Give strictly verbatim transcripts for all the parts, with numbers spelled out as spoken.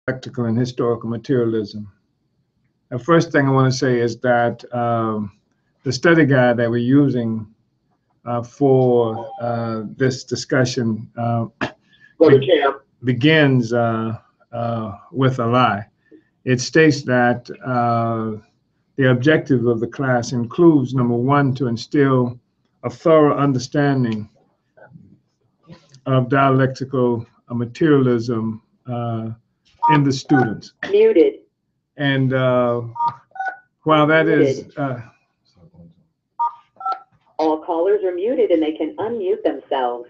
Dialectical and Historical Materialism. The first thing I want to say is that um, the study guide that we're using uh, for uh, this discussion uh, be begins uh, uh, with a lie. It states that uh, the objective of the class includes, number one, to instill a thorough understanding of dialectical materialism uh, in the students. Muted. And uh, while that is, uh, all callers are muted and they can unmute themselves.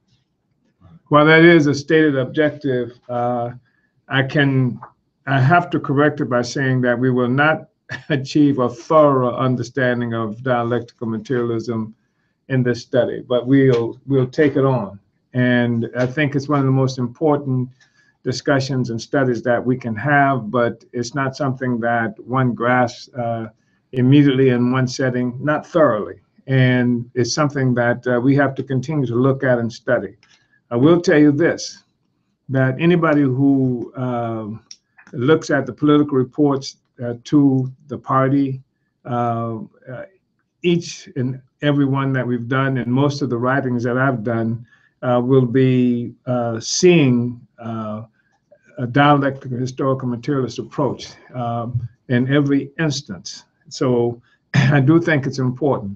while that is a stated objective, uh, I can, I have to correct it by saying that we will not achieve a thorough understanding of dialectical materialism in this study, but we'll we'll take it on. And I think it's one of the most important discussions and studies that we can have, but it's not something that one grasps uh, immediately in one setting, not thoroughly. And it's something that uh, we have to continue to look at and study. I will tell you this, that anybody who uh, looks at the political reports uh, to the party, uh, uh, each and every one that we've done, and most of the writings that I've done, uh, will be uh, seeing uh, a dialectical historical materialist approach um, in every instance. So I do think it's important.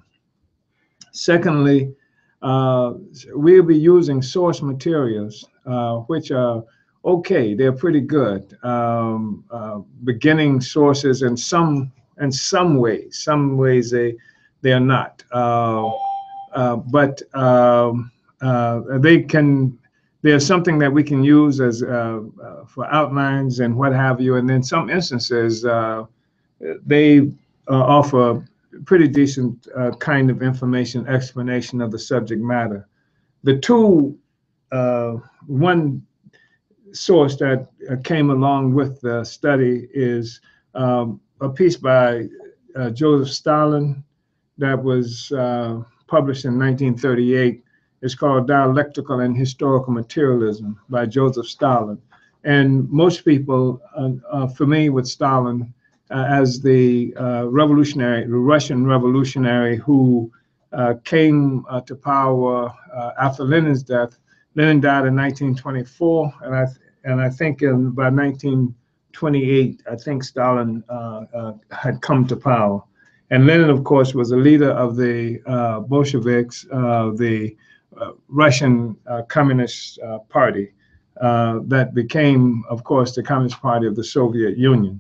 Secondly, uh, we'll be using source materials, uh, which are okay, they're pretty good. Um, uh, beginning sources in some in some ways, some ways they they are not. Uh, uh, but um, uh, they can. There's something that we can use as uh, uh, for outlines and what have you. And in some instances, uh, they uh, offer pretty decent uh, kind of information, explanation of the subject matter. The two, uh, one source that uh, came along with the study is um, a piece by uh, Joseph Stalin that was uh, published in nineteen thirty-eight. It's called Dialectical and Historical Materialism by Joseph Stalin. And most people uh, are familiar with Stalin uh, as the uh, revolutionary, the Russian revolutionary who uh, came uh, to power uh, after Lenin's death. Lenin died in nineteen twenty-four, and I and I think in, by nineteen twenty-eight, I think Stalin uh, uh, had come to power. And Lenin, of course, was a leader of the uh, Bolsheviks, uh, the Uh, Russian uh, Communist uh, Party uh, that became, of course, the Communist Party of the Soviet Union.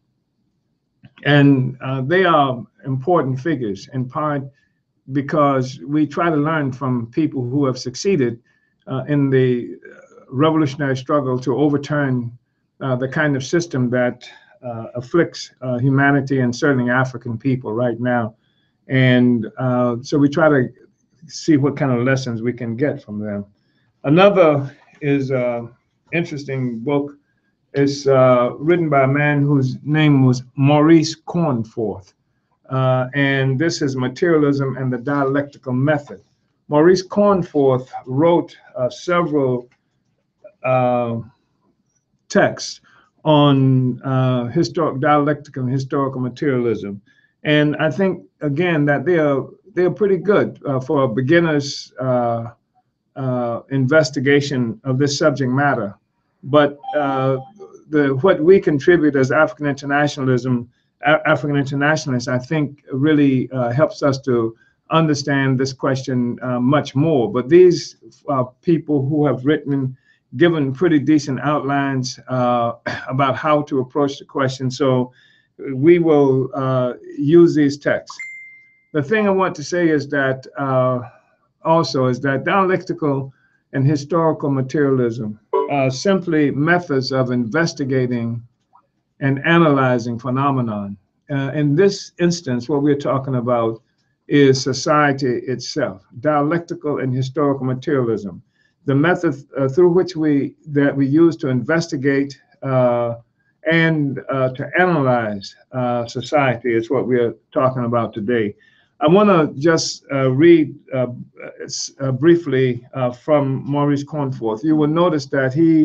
And uh, they are important figures in part because we try to learn from people who have succeeded uh, in the revolutionary struggle to overturn uh, the kind of system that uh, afflicts uh, humanity and certainly African people right now. And uh, so we try to see what kind of lessons we can get from them. Another is an interesting book. It's uh, written by a man whose name was Maurice Cornforth. Uh, and this is Materialism and the Dialectical Method. Maurice Cornforth wrote uh, several uh, texts on uh, historic, dialectical and historical materialism. And I think, again, that they are they're pretty good uh, for a beginner's uh, uh, investigation of this subject matter. But uh, the what we contribute as African internationalism, African internationalists, I think really uh, helps us to understand this question uh, much more. But these uh, people who have written, given pretty decent outlines uh, about how to approach the question. So we will uh, use these texts. The thing I want to say is that uh, also is that dialectical and historical materialism are simply methods of investigating and analyzing phenomenon. Uh, in this instance, what we're talking about is society itself, dialectical and historical materialism. The method uh, through which we that we use to investigate uh, and uh, to analyze uh, society is what we're talking about today. I want to just uh, read uh, uh, briefly uh, from Maurice Cornforth. You will notice that he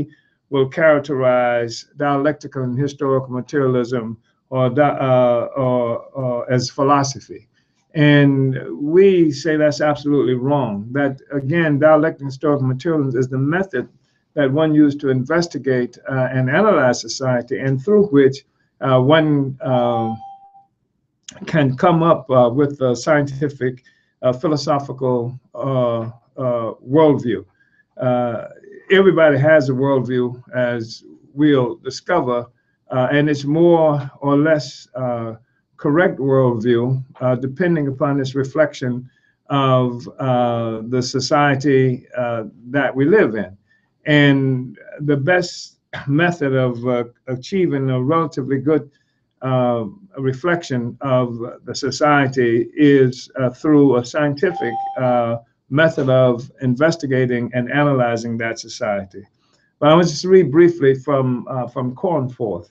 will characterize dialectical and historical materialism or, uh, or, or as philosophy. And we say that's absolutely wrong. That, again, dialectical and historical materialism is the method that one used to investigate uh, and analyze society, and through which uh, one uh, can come up uh, with a scientific, uh, philosophical uh, uh, worldview. Uh, everybody has a worldview, as we'll discover, uh, and it's more or less uh, correct worldview, uh, depending upon its reflection of uh, the society uh, that we live in. And the best method of uh, achieving a relatively good uh, reflection of the society is uh, through a scientific uh, method of investigating and analyzing that society. But I want to just read briefly from uh, from Cornforth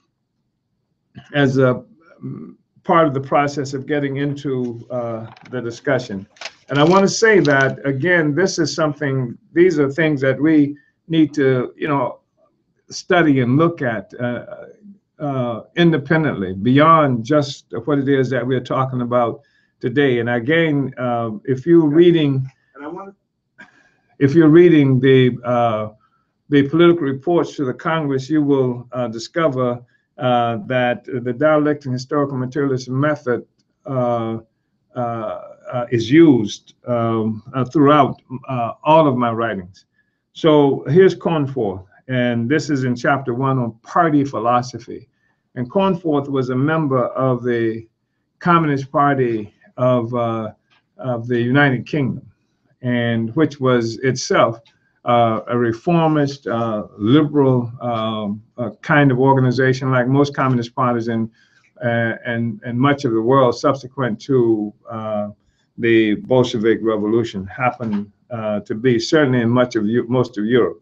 as a part of the process of getting into uh, the discussion. And I want to say that, again, this is something, these are things that we need to, you know, study and look at uh, uh, independently, beyond just what it is that we're talking about today. And again, uh, if you're reading, and I want to, if you're reading the uh, the political reports to the Congress, you will uh, discover uh, that the dialectic and historical materialism method uh, uh, uh, is used um, uh, throughout uh, all of my writings. So here's Cornforth, and this is in chapter one on party philosophy. And Cornforth was a member of the Communist Party of, uh, of the United Kingdom, and which was itself uh, a reformist, uh, liberal um, uh, kind of organization, like most communist parties in uh, and, and much of the world subsequent to uh, the Bolshevik Revolution happened uh, to be, certainly in much of most of Europe.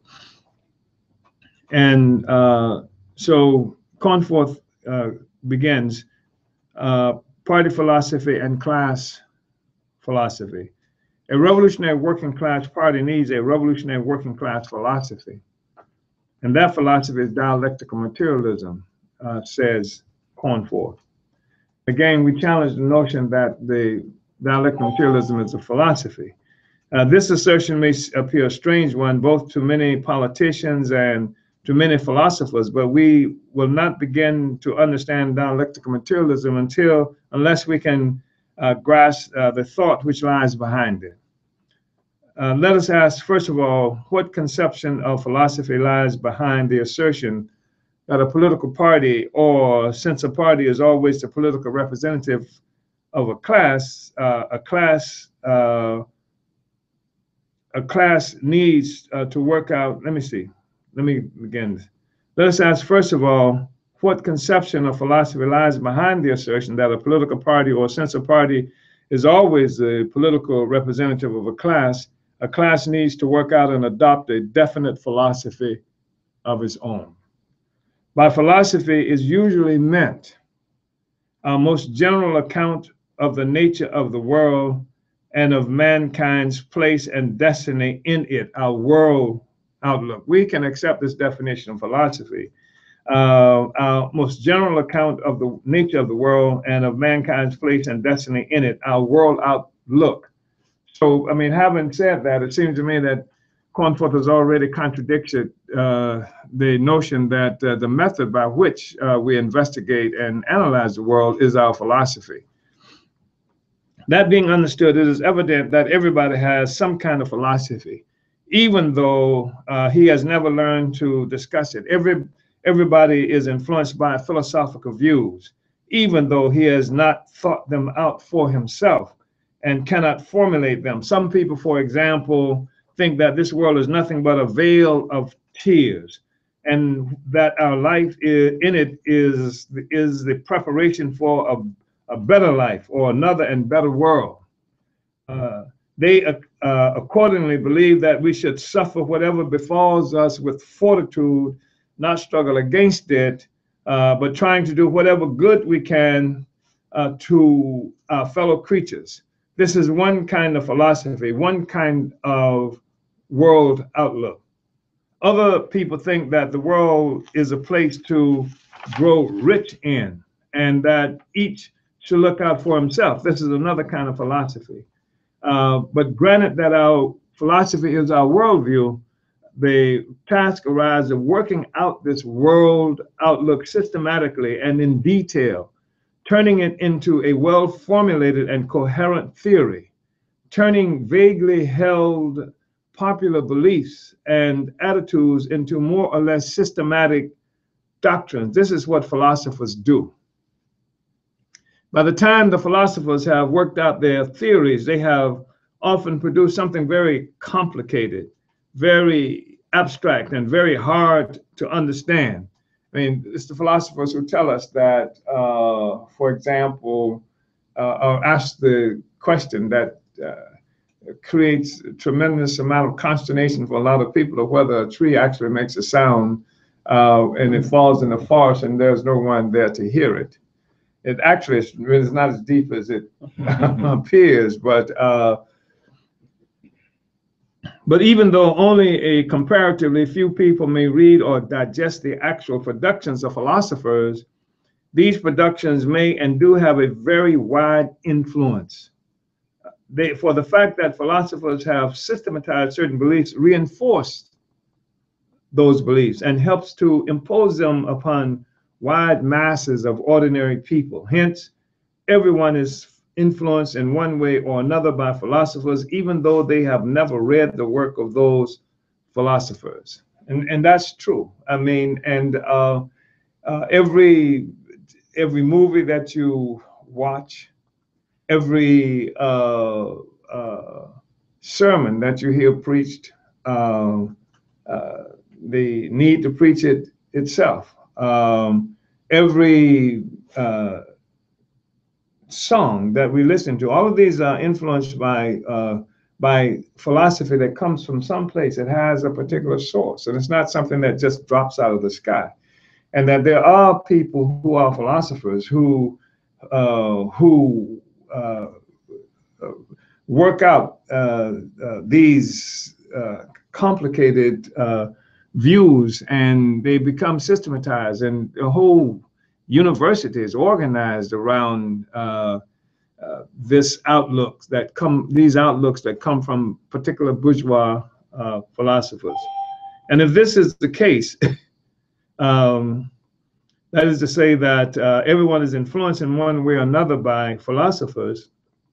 And uh, so Cornforth uh, begins uh, party philosophy and class philosophy. A revolutionary working class party needs a revolutionary working class philosophy. And that philosophy is dialectical materialism, uh, says Cornforth. Again, we challenge the notion that the dialectical materialism is a philosophy. Uh, this assertion may appear a strange one, both to many politicians and to many philosophers, but we will not begin to understand dialectical materialism until, unless we can uh, grasp uh, the thought which lies behind it. Uh, let us ask, first of all, what conception of philosophy lies behind the assertion that a political party, or since a party is always the political representative of a class, uh, a class uh, a class needs uh, to work out, let me see, let me begin. Let us ask, first of all, what conception of philosophy lies behind the assertion that a political party, or since a party is always the political representative of a class, a class needs to work out and adopt a definite philosophy of its own. By philosophy is usually meant our most general account of the nature of the world and of mankind's place and destiny in it, our world outlook. We can accept this definition of philosophy. Uh, our most general account of the nature of the world and of mankind's place and destiny in it, our world outlook. So, I mean, having said that, it seems to me that Cornforth has already contradicted uh, the notion that uh, the method by which uh, we investigate and analyze the world is our philosophy. That being understood, it is evident that everybody has some kind of philosophy, even though uh, he has never learned to discuss it. Every, everybody is influenced by philosophical views, even though he has not thought them out for himself and cannot formulate them. Some people, for example, think that this world is nothing but a veil of tears, and that our life is, in it is, is the preparation for a a better life or another and better world. Uh, they uh, uh, accordingly believe that we should suffer whatever befalls us with fortitude, not struggle against it, uh, but trying to do whatever good we can uh, to our fellow creatures. This is one kind of philosophy, one kind of world outlook. Other people think that the world is a place to grow rich in, and that each should look out for himself. This is another kind of philosophy. Uh, but granted that our philosophy is our worldview, the task arises of working out this world outlook systematically and in detail, turning it into a well-formulated and coherent theory, turning vaguely held popular beliefs and attitudes into more or less systematic doctrines. This is what philosophers do. By the time the philosophers have worked out their theories, they have often produced something very complicated, very abstract, and very hard to understand. I mean, it's the philosophers who tell us that, uh, for example, uh, or ask the question that uh, creates a tremendous amount of consternation for a lot of people of whether a tree actually makes a sound uh, and it falls in the forest and there's no one there to hear it. It actually is it's not as deep as it appears, but uh, but even though only a comparatively few people may read or digest the actual productions of philosophers, these productions may and do have a very wide influence. They, for the fact that philosophers have systematized certain beliefs, reinforce those beliefs and helps to impose them upon wide masses of ordinary people. Hence, everyone is influenced in one way or another by philosophers, even though they have never read the work of those philosophers. And, and that's true. I mean, and uh, uh, every, every movie that you watch, every uh, uh, sermon that you hear preached, uh, uh, the need to preach it itself. Um, every uh, song that we listen to, all of these are influenced by uh, by philosophy that comes from someplace. It has a particular source, and it's not something that just drops out of the sky. And that there are people who are philosophers who uh, who uh, work out uh, uh, these uh, complicated uh, views, and they become systematized, and the whole university is organized around uh, uh, this outlook that come, these outlooks that come from particular bourgeois uh, philosophers. And if this is the case, um, that is to say that uh, everyone is influenced in one way or another by philosophers,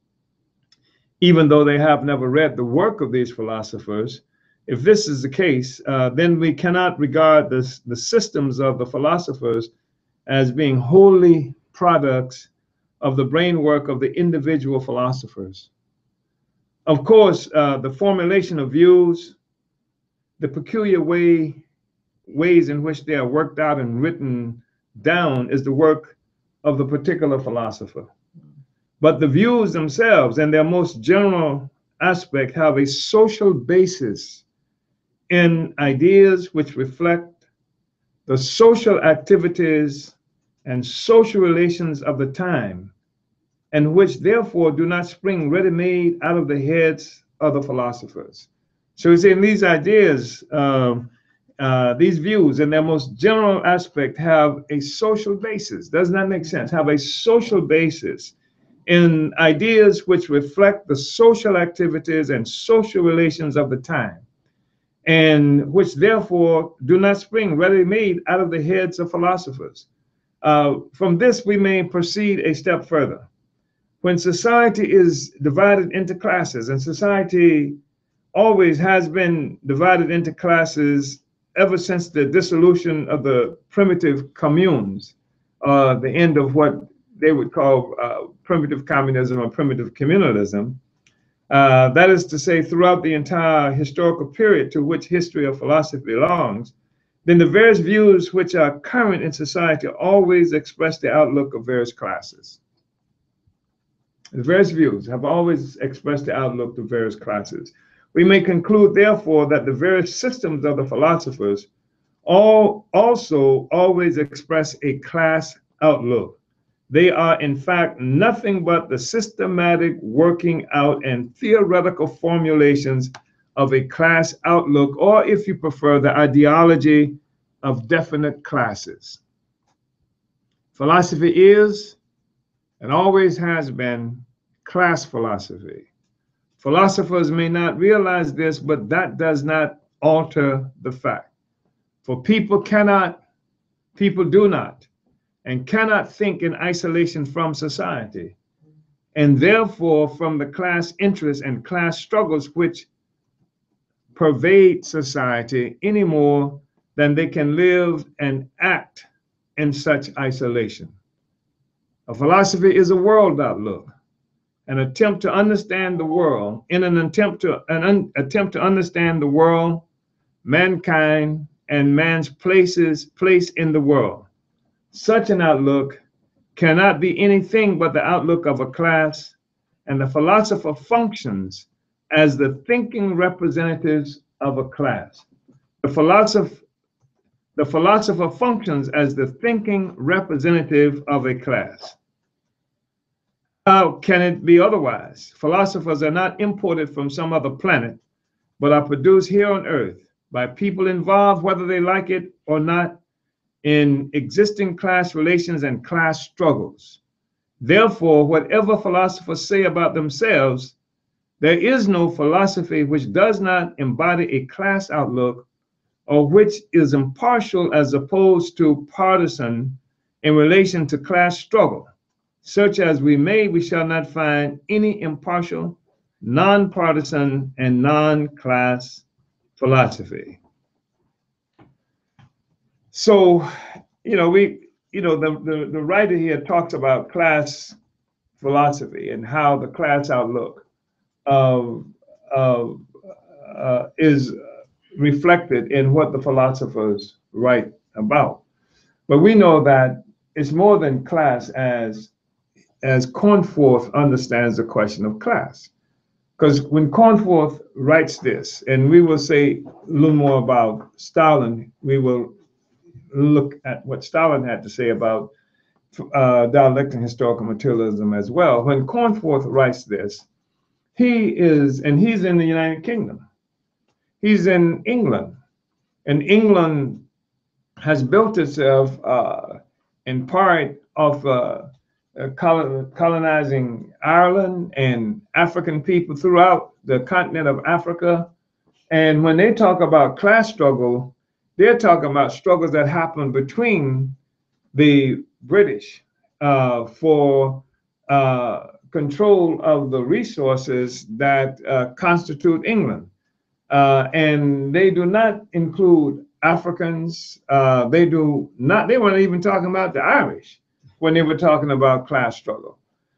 even though they have never read the work of these philosophers. If this is the case, uh, then we cannot regard this, the systems of the philosophers as being wholly products of the brain work of the individual philosophers. Of course, uh, the formulation of views, the peculiar way, ways in which they are worked out and written down is the work of the particular philosopher. But the views themselves and their most general aspect have a social basis in ideas which reflect the social activities and social relations of the time, and which therefore do not spring ready-made out of the heads of the philosophers. So it's in these ideas, uh, uh, these views in their most general aspect have a social basis. Does that make sense? Have a social basis in ideas which reflect the social activities and social relations of the time, and which therefore do not spring ready-made out of the heads of philosophers. Uh, from this, we may proceed a step further. When society is divided into classes, and society always has been divided into classes ever since the dissolution of the primitive communes, uh, the end of what they would call uh, primitive communism or primitive communalism. Uh, that is to say, throughout the entire historical period to which history of philosophy belongs, then the various views which are current in society always express the outlook of various classes. The various views have always expressed the outlook of various classes. We may conclude, therefore, that the various systems of the philosophers all also always express a class outlook. They are, in fact, nothing but the systematic working out and theoretical formulations of a class outlook, or if you prefer, the ideology of definite classes. Philosophy is and always has been class philosophy. Philosophers may not realize this, but that does not alter the fact. For people cannot, people do not, and cannot think in isolation from society, and therefore from the class interests and class struggles which pervade society any more than they can live and act in such isolation. A philosophy is a world outlook, an attempt to understand the world, in an attempt to an un, attempt to understand the world, mankind, and man's places place in the world. Such an outlook cannot be anything but the outlook of a class, and the philosopher functions as the thinking representatives of a class. The philosopher, the philosopher functions as the thinking representative of a class. How can it be otherwise? Philosophers are not imported from some other planet, but are produced here on earth by people involved, whether they like it or not, in existing class relations and class struggles. Therefore, whatever philosophers say about themselves, there is no philosophy which does not embody a class outlook, or which is impartial as opposed to partisan in relation to class struggle. Search as we may, we shall not find any impartial, nonpartisan, and non-class philosophy. So, you know, we, you know, the, the, the writer here talks about class philosophy and how the class outlook of, of, uh, is reflected in what the philosophers write about. But we know that it's more than class as as Cornforth understands the question of class. Because when Cornforth writes this, and we will say a little more about Stalin, we will look at what Stalin had to say about uh, dialectical historical materialism as well. When Cornforth writes this, he is, and he's in the United Kingdom. He's in England, and England has built itself uh, in part of uh, Uh, colonizing Ireland and African people throughout the continent of Africa. And when they talk about class struggle, they're talking about struggles that happen between the British uh, for uh, control of the resources that uh, constitute England. Uh, and they do not include Africans. Uh, they do not, they weren't even talking about the Irish when they were talking about class struggle.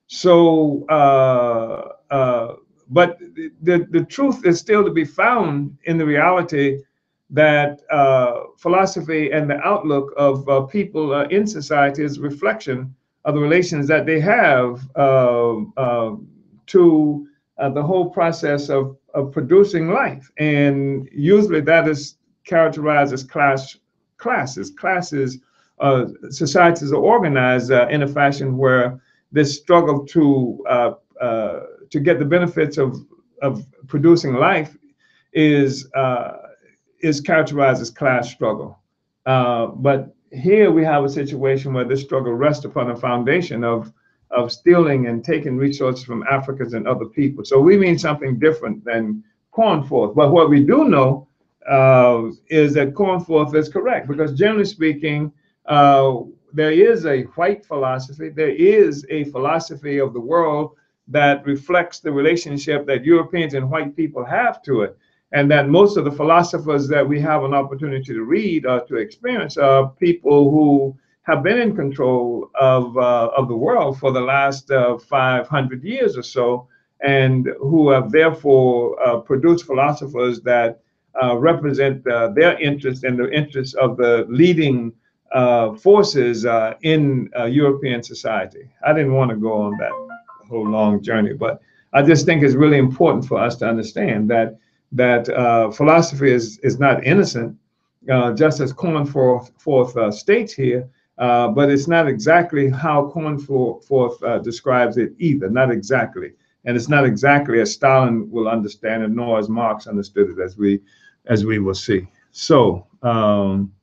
So, uh, uh, but the, the truth is still to be found in the reality that uh, philosophy and the outlook of uh, people uh, in society is a reflection of the relations that they have uh, uh, to uh, the whole process of, of producing life. And usually that is characterized as class classes. Classes Uh, societies are organized uh, in a fashion where this struggle to uh, uh, to get the benefits of of producing life is uh, is characterized as class struggle. Uh, but here we have a situation where this struggle rests upon a foundation of of stealing and taking resources from Africans and other people. So we mean something different than Cornforth. But what we do know uh, is that Cornforth is correct, because generally speaking, Uh, there is a white philosophy. There is a philosophy of the world that reflects the relationship that Europeans and white people have to it. And that most of the philosophers that we have an opportunity to read or to experience are people who have been in control of, uh, of the world for the last uh, five hundred years or so, and who have therefore uh, produced philosophers that uh, represent uh, their interests and the interests of the leading Uh, forces uh, in uh, European society. I didn't want to go on that whole long journey, but I just think it's really important for us to understand that that uh, philosophy is is not innocent, uh, just as Cornforth forth, uh, states here, uh, but it's not exactly how Cornforth uh, describes it either. Not exactly. and it's not exactly as Stalin will understand it, nor as Marx understood it, as we as we will see. So. Um,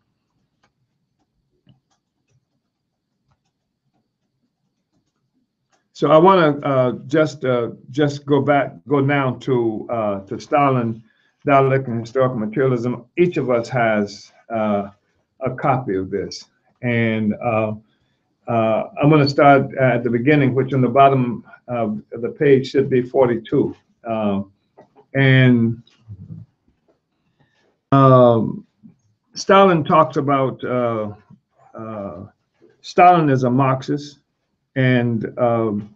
So I want to uh, just uh, just go back, go now to uh, to Stalin, Dialectical and Historical Materialism. Each of us has uh, a copy of this, and uh, uh, I'm going to start at the beginning, which on the bottom of the page should be forty-two, uh, and um, Stalin talks about uh, uh, Stalin is a Marxist. And um,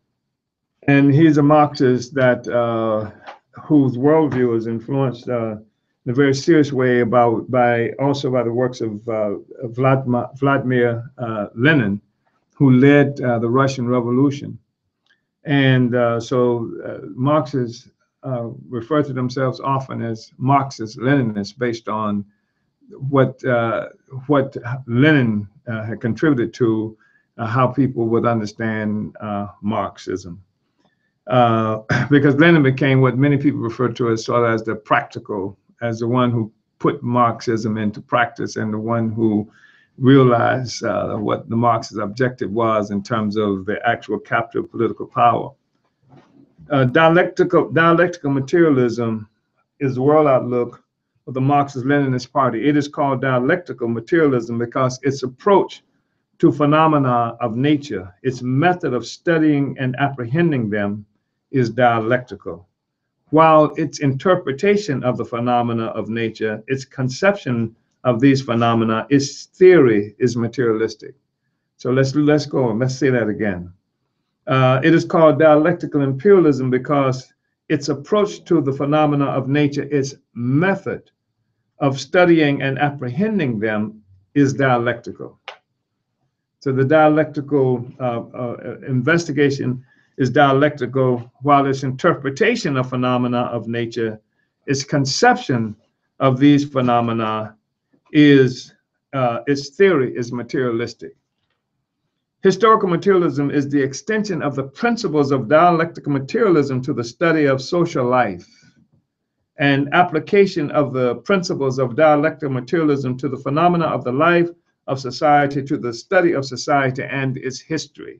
and he's a Marxist that uh, whose worldview is influenced uh, in a very serious way about by also by the works of uh, Vladimir, Vladimir uh, Lenin, who led uh, the Russian Revolution. And uh, so uh, Marxists uh, refer to themselves often as Marxist-Leninists based on what uh, what Lenin uh, had contributed to Uh, how people would understand uh, Marxism. Uh, because Lenin became what many people refer to as sort of as the practical, as the one who put Marxism into practice and the one who realized uh, what the Marxist objective was in terms of the actual capture of political power. Uh, dialectical, dialectical materialism is the world outlook of the Marxist-Leninist party. It is called dialectical materialism because its approach to phenomena of nature, its method of studying and apprehending them is dialectical, while its interpretation of the phenomena of nature, its conception of these phenomena, its theory is materialistic. So let's let's go on. Let's say that again. Uh, it is called dialectical imperialism because its approach to the phenomena of nature, its method of studying and apprehending them is dialectical. So the dialectical uh, uh, investigation is dialectical, while its interpretation of phenomena of nature, its conception of these phenomena is, uh, its theory is materialistic. Historical materialism is the extension of the principles of dialectical materialism to the study of social life, and application of the principles of dialectical materialism to the phenomena of the life of society, to the study of society and its history.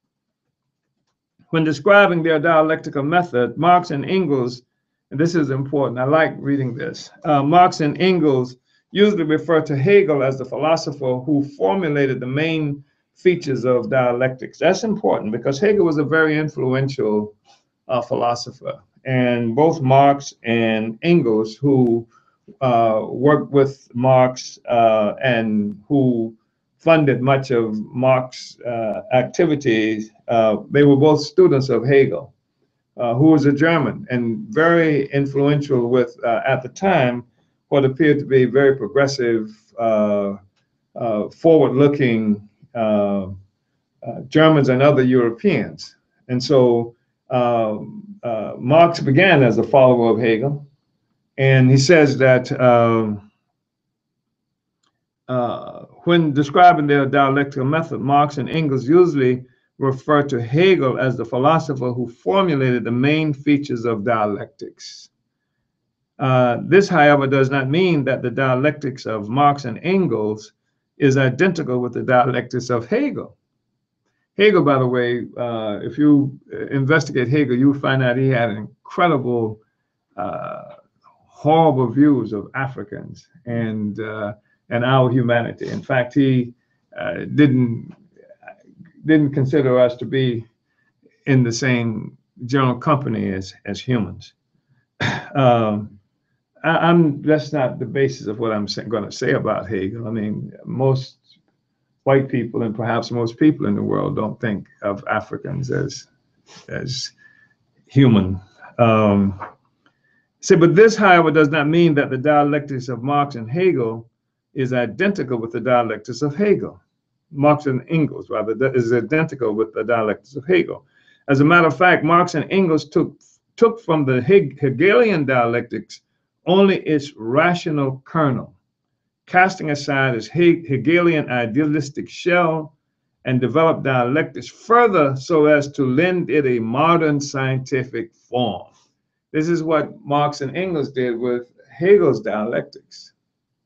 When describing their dialectical method, Marx and Engels, and this is important, I like reading this, uh, Marx and Engels usually refer to Hegel as the philosopher who formulated the main features of dialectics. That's important because Hegel was a very influential uh, philosopher, and both Marx and Engels, who Uh, worked with Marx uh, and who funded much of Marx's uh, activities. Uh, they were both students of Hegel, uh, who was a German and very influential with, uh, at the time, what appeared to be very progressive, uh, uh, forward-looking uh, uh, Germans and other Europeans. And so um, uh, Marx began as a follower of Hegel. And he says that um, uh, when describing their dialectical method, Marx and Engels usually refer to Hegel as the philosopher who formulated the main features of dialectics. Uh, this, however, does not mean that the dialectics of Marx and Engels is identical with the dialectics of Hegel. Hegel, by the way, uh, if you investigate Hegel, you'll find out he had an incredible uh, horrible views of Africans and uh, and our humanity. In fact, he uh, didn't didn't consider us to be in the same general company as as humans. um, I, I'm that's not the basis of what I'm going to say about Hegel. I mean, most white people and perhaps most people in the world don't think of Africans as as human. Um, So, but this, however, does not mean that the dialectics of Marx and Hegel is identical with the dialectics of Hegel. Marx and Engels, rather, is identical with the dialectics of Hegel. As a matter of fact, Marx and Engels took, took from the Hegelian dialectics only its rational kernel, casting aside its Hegelian idealistic shell and develop dialectics further so as to lend it a modern scientific form. This is what Marx and Engels did with Hegel's dialectics.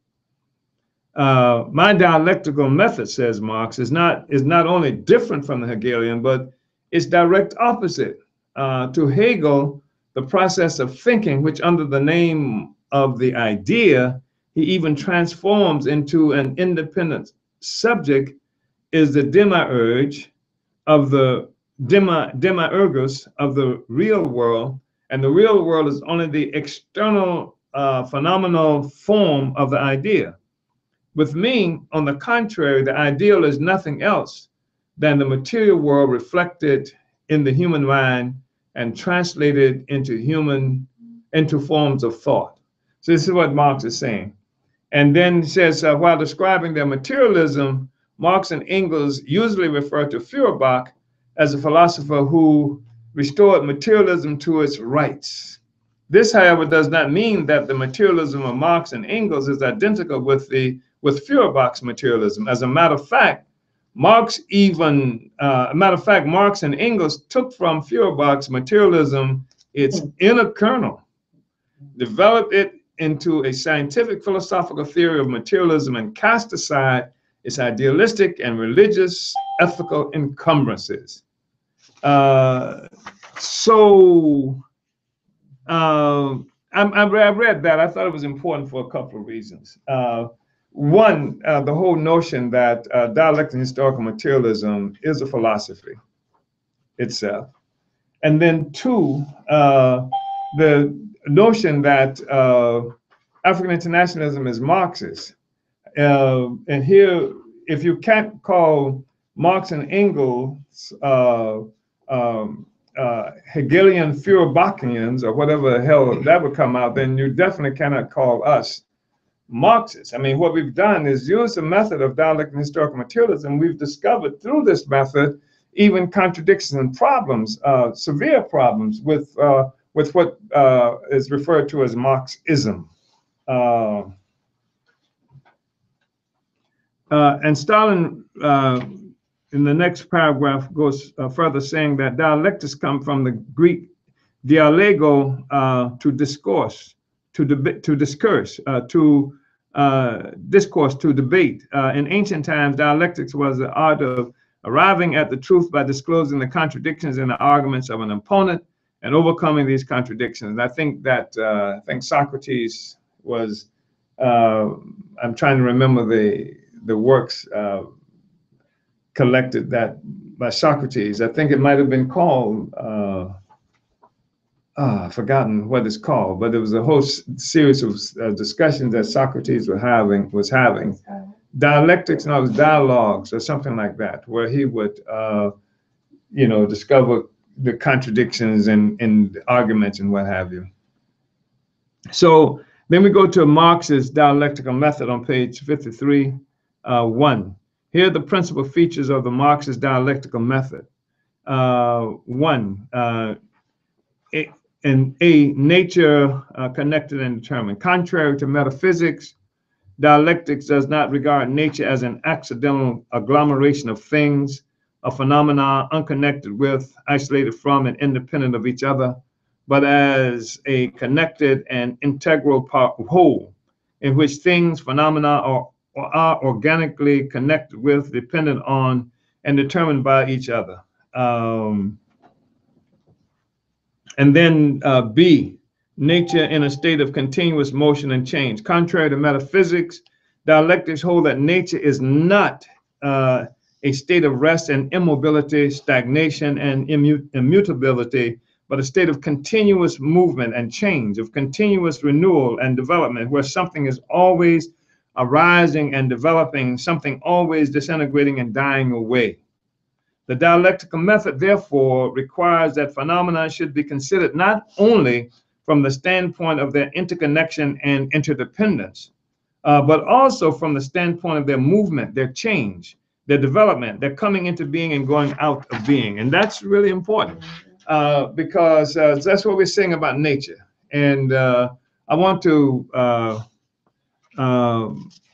Uh, my dialectical method, says Marx, is not, is not only different from the Hegelian, but it's direct opposite. Uh, to Hegel, the process of thinking, which under the name of the idea, he even transforms into an independent subject, is the demiurge of the demi, demiurgus of the real world, and the real world is only the external uh, phenomenal form of the idea. With me, on the contrary, the ideal is nothing else than the material world reflected in the human mind and translated into human, into forms of thought. So this is what Marx is saying. And then he says, uh, while describing their materialism, Marx and Engels usually refer to Feuerbach as a philosopher who restored materialism to its rights. This, however, does not mean that the materialism of Marx and Engels is identical with the with Feuerbach's materialism. As a matter of fact, Marx even, uh, a matter of fact, Marx and Engels took from Feuerbach's materialism its inner kernel, developed it into a scientific philosophical theory of materialism, and cast aside its idealistic and religious ethical encumbrances. Uh, so uh, I, I read that. I thought it was important for a couple of reasons. Uh, one, uh, the whole notion that uh, dialectical and historical materialism is a philosophy itself. And then two, uh, the notion that uh, African internationalism is Marxist. Uh, and here, if you can't call Marx and Engels uh, um, uh, Hegelian Feuerbachians or whatever the hell that would come out, then you definitely cannot call us Marxists. I mean, what we've done is use the method of dialectical and historical materialism. We've discovered through this method even contradictions and problems, uh, severe problems with uh, with what uh, is referred to as Marxism. Uh, uh, and Stalin, uh, in the next paragraph, goes uh, further saying that dialectics come from the Greek dialego, uh, to discourse, to debate, to discourse, uh, to uh, discourse, to debate. Uh, in ancient times, dialectics was the art of arriving at the truth by disclosing the contradictions in the arguments of an opponent and overcoming these contradictions. And I think that uh, I think Socrates was. Uh, I'm trying to remember the the works uh, collected that by Socrates. I think it might have been called. Uh, Ah, I've forgotten what it's called, but it was a whole series of uh, discussions that Socrates was having, was having. Dialectics, no, it was dialogues or something like that, where he would, uh, you know, discover the contradictions in, in arguments and what have you. So then we go to Marx's dialectical method on page fifty-three, uh, one. Here are the principal features of the Marxist dialectical method. Uh, one, uh, it, and A, nature uh, connected and determined. Contrary to metaphysics, dialectics does not regard nature as an accidental agglomeration of things, a phenomena unconnected with, isolated from, and independent of each other, but as a connected and integral part whole, in which things, phenomena are, are organically connected with, dependent on, and determined by each other. Um, And then uh, B, nature in a state of continuous motion and change. Contrary to metaphysics, dialectics hold that nature is not uh, a state of rest and immobility, stagnation and immu immutability, but a state of continuous movement and change, of continuous renewal and development, where something is always arising and developing, something always disintegrating and dying away. The dialectical method, therefore, requires that phenomena should be considered not only from the standpoint of their interconnection and interdependence, uh, but also from the standpoint of their movement, their change, their development, their coming into being and going out of being. And that's really important uh, because uh, that's what we're saying about nature. And uh, I want to uh, uh,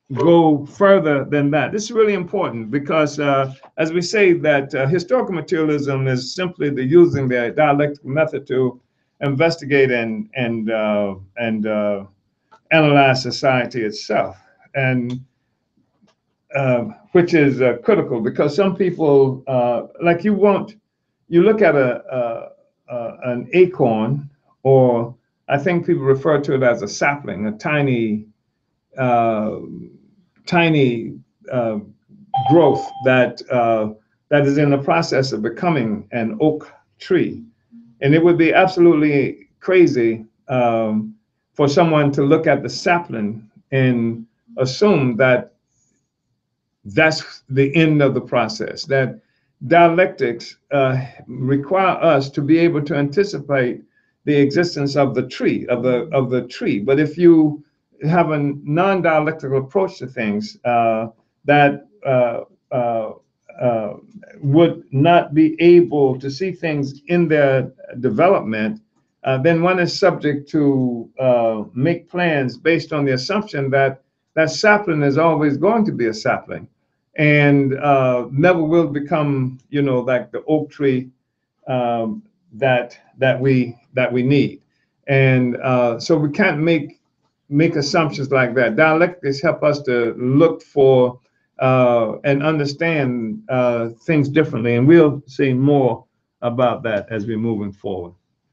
go further than that. This is really important because, uh, as we say, that uh, historical materialism is simply the using the dialectical method to investigate and and uh, and uh, analyze society itself, and uh, which is uh, critical because some people, uh, like you won't, you look at a, a, a an acorn, or I think people refer to it as a sapling, a tiny. Uh, tiny uh, growth that uh, that is in the process of becoming an oak tree, and it would be absolutely crazy um, for someone to look at the sapling and assume that that's the end of the process. That dialectics uh, require us to be able to anticipate the existence of the tree, of the of the tree. But if you have a non-dialectical approach to things, uh, that uh, uh, uh, would not be able to see things in their development, uh, then one is subject to uh, make plans based on the assumption that that sapling is always going to be a sapling and uh, never will become, you know, like the oak tree um, that that we that we need. And uh, so we can't make make assumptions like that. Dialectics help us to look for uh, and understand uh, things differently, and we'll see more about that as we're moving forward.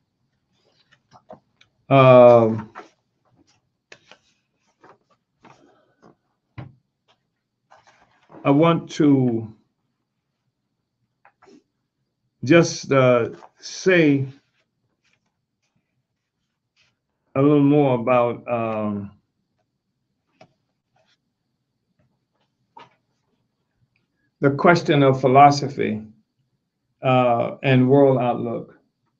Um, I want to just uh, say a little more about um, the question of philosophy uh, and world outlook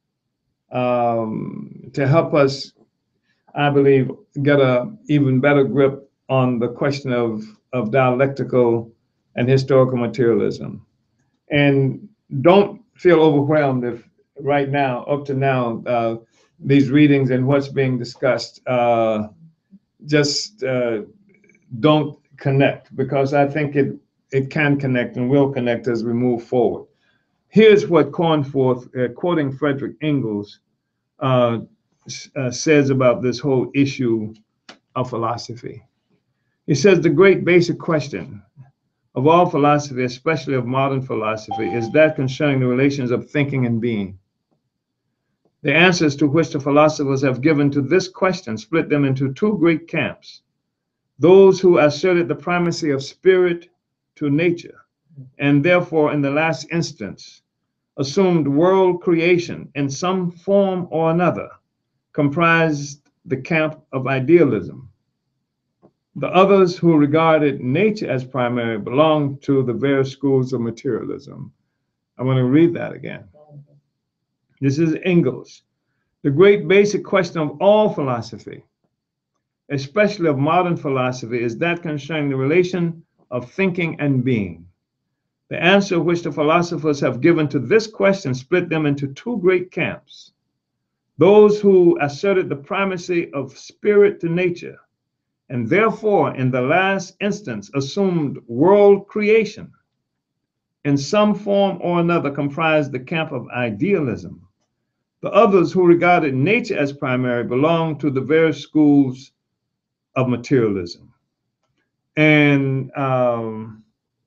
um, to help us, I believe, get a even better grip on the question of, of dialectical and historical materialism. And don't feel overwhelmed if right now, up to now, uh, these readings and what's being discussed uh, just uh, don't connect, because I think it, it can connect and will connect as we move forward. Here's what Cornforth, uh, quoting Frederick Engels, uh, uh, says about this whole issue of philosophy. He says, the great basic question of all philosophy, especially of modern philosophy, is that concerning the relations of thinking and being. The answers to which the philosophers have given to this question split them into two great camps: those who asserted the primacy of spirit to nature, and therefore, in the last instance, assumed world creation in some form or another, comprised the camp of idealism. The others, who regarded nature as primary, belonged to the various schools of materialism. I want to read that again. This is Engels. The great basic question of all philosophy, especially of modern philosophy, is that concerning the relation of thinking and being. The answer which the philosophers have given to this question split them into two great camps: those who asserted the primacy of spirit to nature, and therefore, in the last instance, assumed world creation in some form or another, comprised the camp of idealism. The others, who regarded nature as primary, belonged to the various schools of materialism. And um,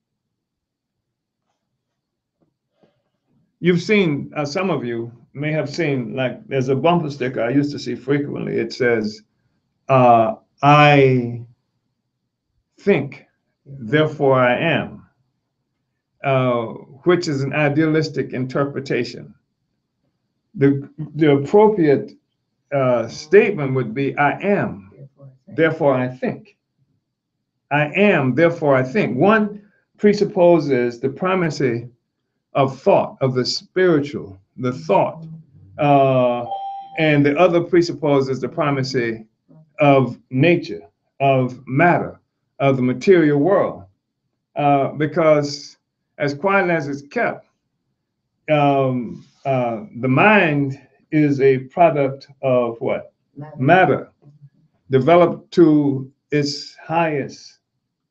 you've seen, uh, some of you may have seen, like there's a bumper sticker I used to see frequently. It says, uh, I think, therefore I am, uh, which is an idealistic interpretation. The, the appropriate uh, statement would be, I am, therefore I think. I am, therefore I think. One presupposes the primacy of thought, of the spiritual, the thought, uh, and the other presupposes the primacy of nature, of matter, of the material world. Uh, because as quiet as it's kept, um, uh, the mind is a product of what? Matter, matter developed to its highest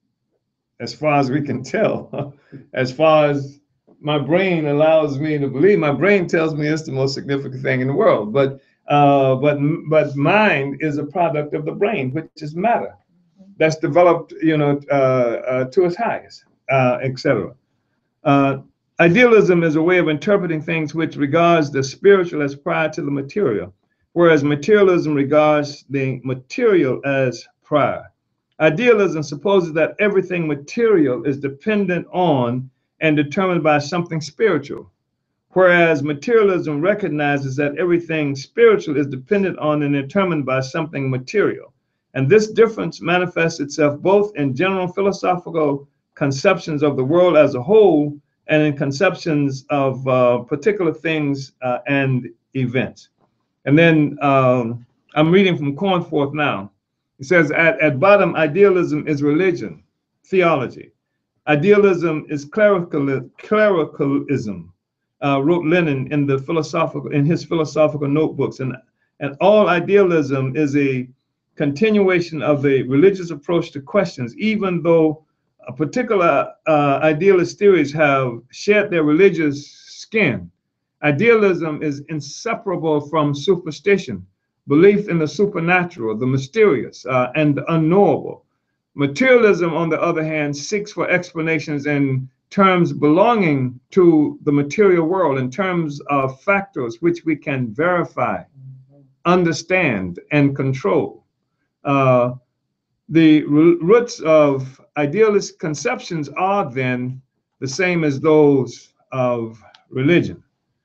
as far as we can tell. As far as my brain allows me to believe, my brain tells me it's the most significant thing in the world. But uh, but but mind is a product of the brain, which is matter that's developed, you know, uh, uh, to its highest, uh, et cetera. Uh, idealism is a way of interpreting things which regards the spiritual as prior to the material, whereas materialism regards the material as prior. Idealism supposes that everything material is dependent on and determined by something spiritual, whereas materialism recognizes that everything spiritual is dependent on and determined by something material. And this difference manifests itself both in general philosophical conceptions of the world as a whole and in conceptions of uh, particular things uh, and events. And then um, I'm reading from Cornforth now. It says, at, at bottom, idealism is religion, theology. Idealism is clerical, clericalism, uh, wrote Lenin in the philosophical in his philosophical notebooks. And, and all idealism is a continuation of the religious approach to questions, even though a particular uh, idealist theories have shed their religious skin. Idealism is inseparable from superstition, belief in the supernatural, the mysterious, uh, and the unknowable. Materialism, on the other hand, seeks for explanations in terms belonging to the material world, in terms of factors which we can verify, understand, and control. Uh, the roots of idealist conceptions are then the same as those of religion.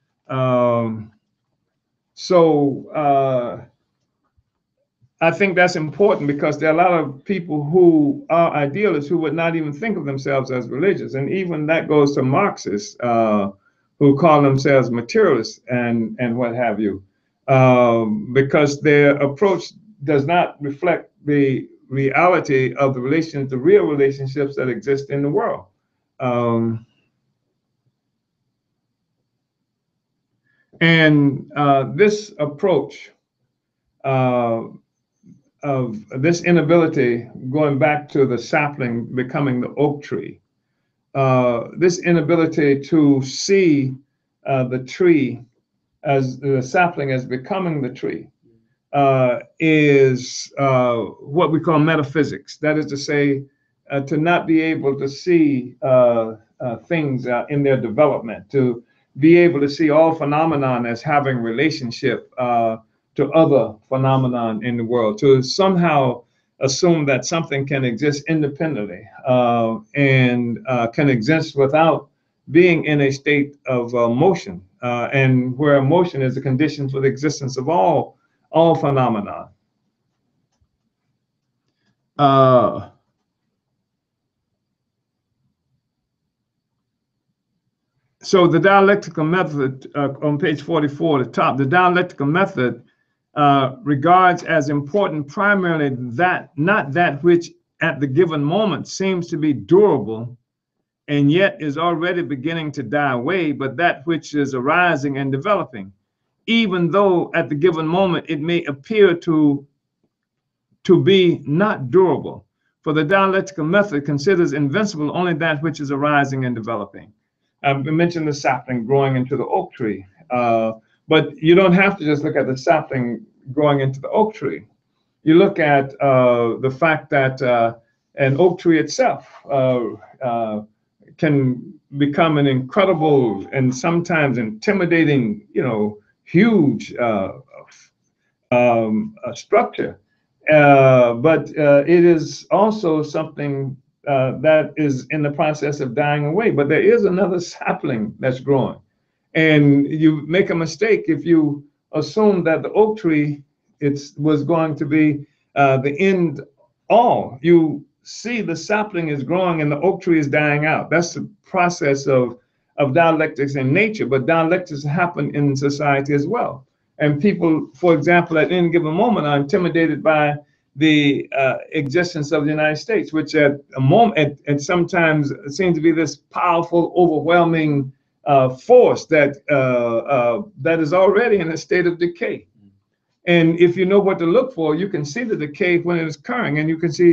Um, so uh, I think that's important because there are a lot of people who are idealists who would not even think of themselves as religious. And even that goes to Marxists uh, who call themselves materialists and, and what have you, um, because their approach does not reflect the reality of the relations, the real relationships that exist in the world. Um, and uh, this approach uh, of this inability, going back to the sapling becoming the oak tree, uh, this inability to see uh, the tree as the sapling as becoming the tree, uh, is uh, what we call metaphysics. That is to say, uh, to not be able to see uh, uh, things uh, in their development, to be able to see all phenomenon as having relationship uh, to other phenomenon in the world, to somehow assume that something can exist independently uh, and uh, can exist without being in a state of uh, motion, uh, and where motion is a condition for the existence of all all phenomena. Uh, so the dialectical method uh, on page forty-four at the top, the dialectical method uh, regards as important primarily that, not that which at the given moment seems to be durable and yet is already beginning to die away, but that which is arising and developing, even though at the given moment it may appear to, to be not durable. For the dialectical method considers invincible only that which is arising and developing. I've mentioned the sapling growing into the oak tree, uh, but you don't have to just look at the sapling growing into the oak tree. You look at uh, the fact that uh, an oak tree itself uh, uh, can become an incredible and sometimes intimidating, you know, huge uh, um, uh, structure. Uh, but uh, it is also something uh, that is in the process of dying away. But there is another sapling that's growing. And you make a mistake if you assume that the oak tree it's, was going to be uh, the end all. You see the sapling is growing and the oak tree is dying out. That's the process of, of dialectics in nature, but dialectics happen in society as well. And people, for example, at any given moment are intimidated by the uh, existence of the United States, which at a moment, and sometimes seems to be this powerful, overwhelming uh, force that uh, uh, that is already in a state of decay. And if you know what to look for, you can see the decay when it is occurring, and you can see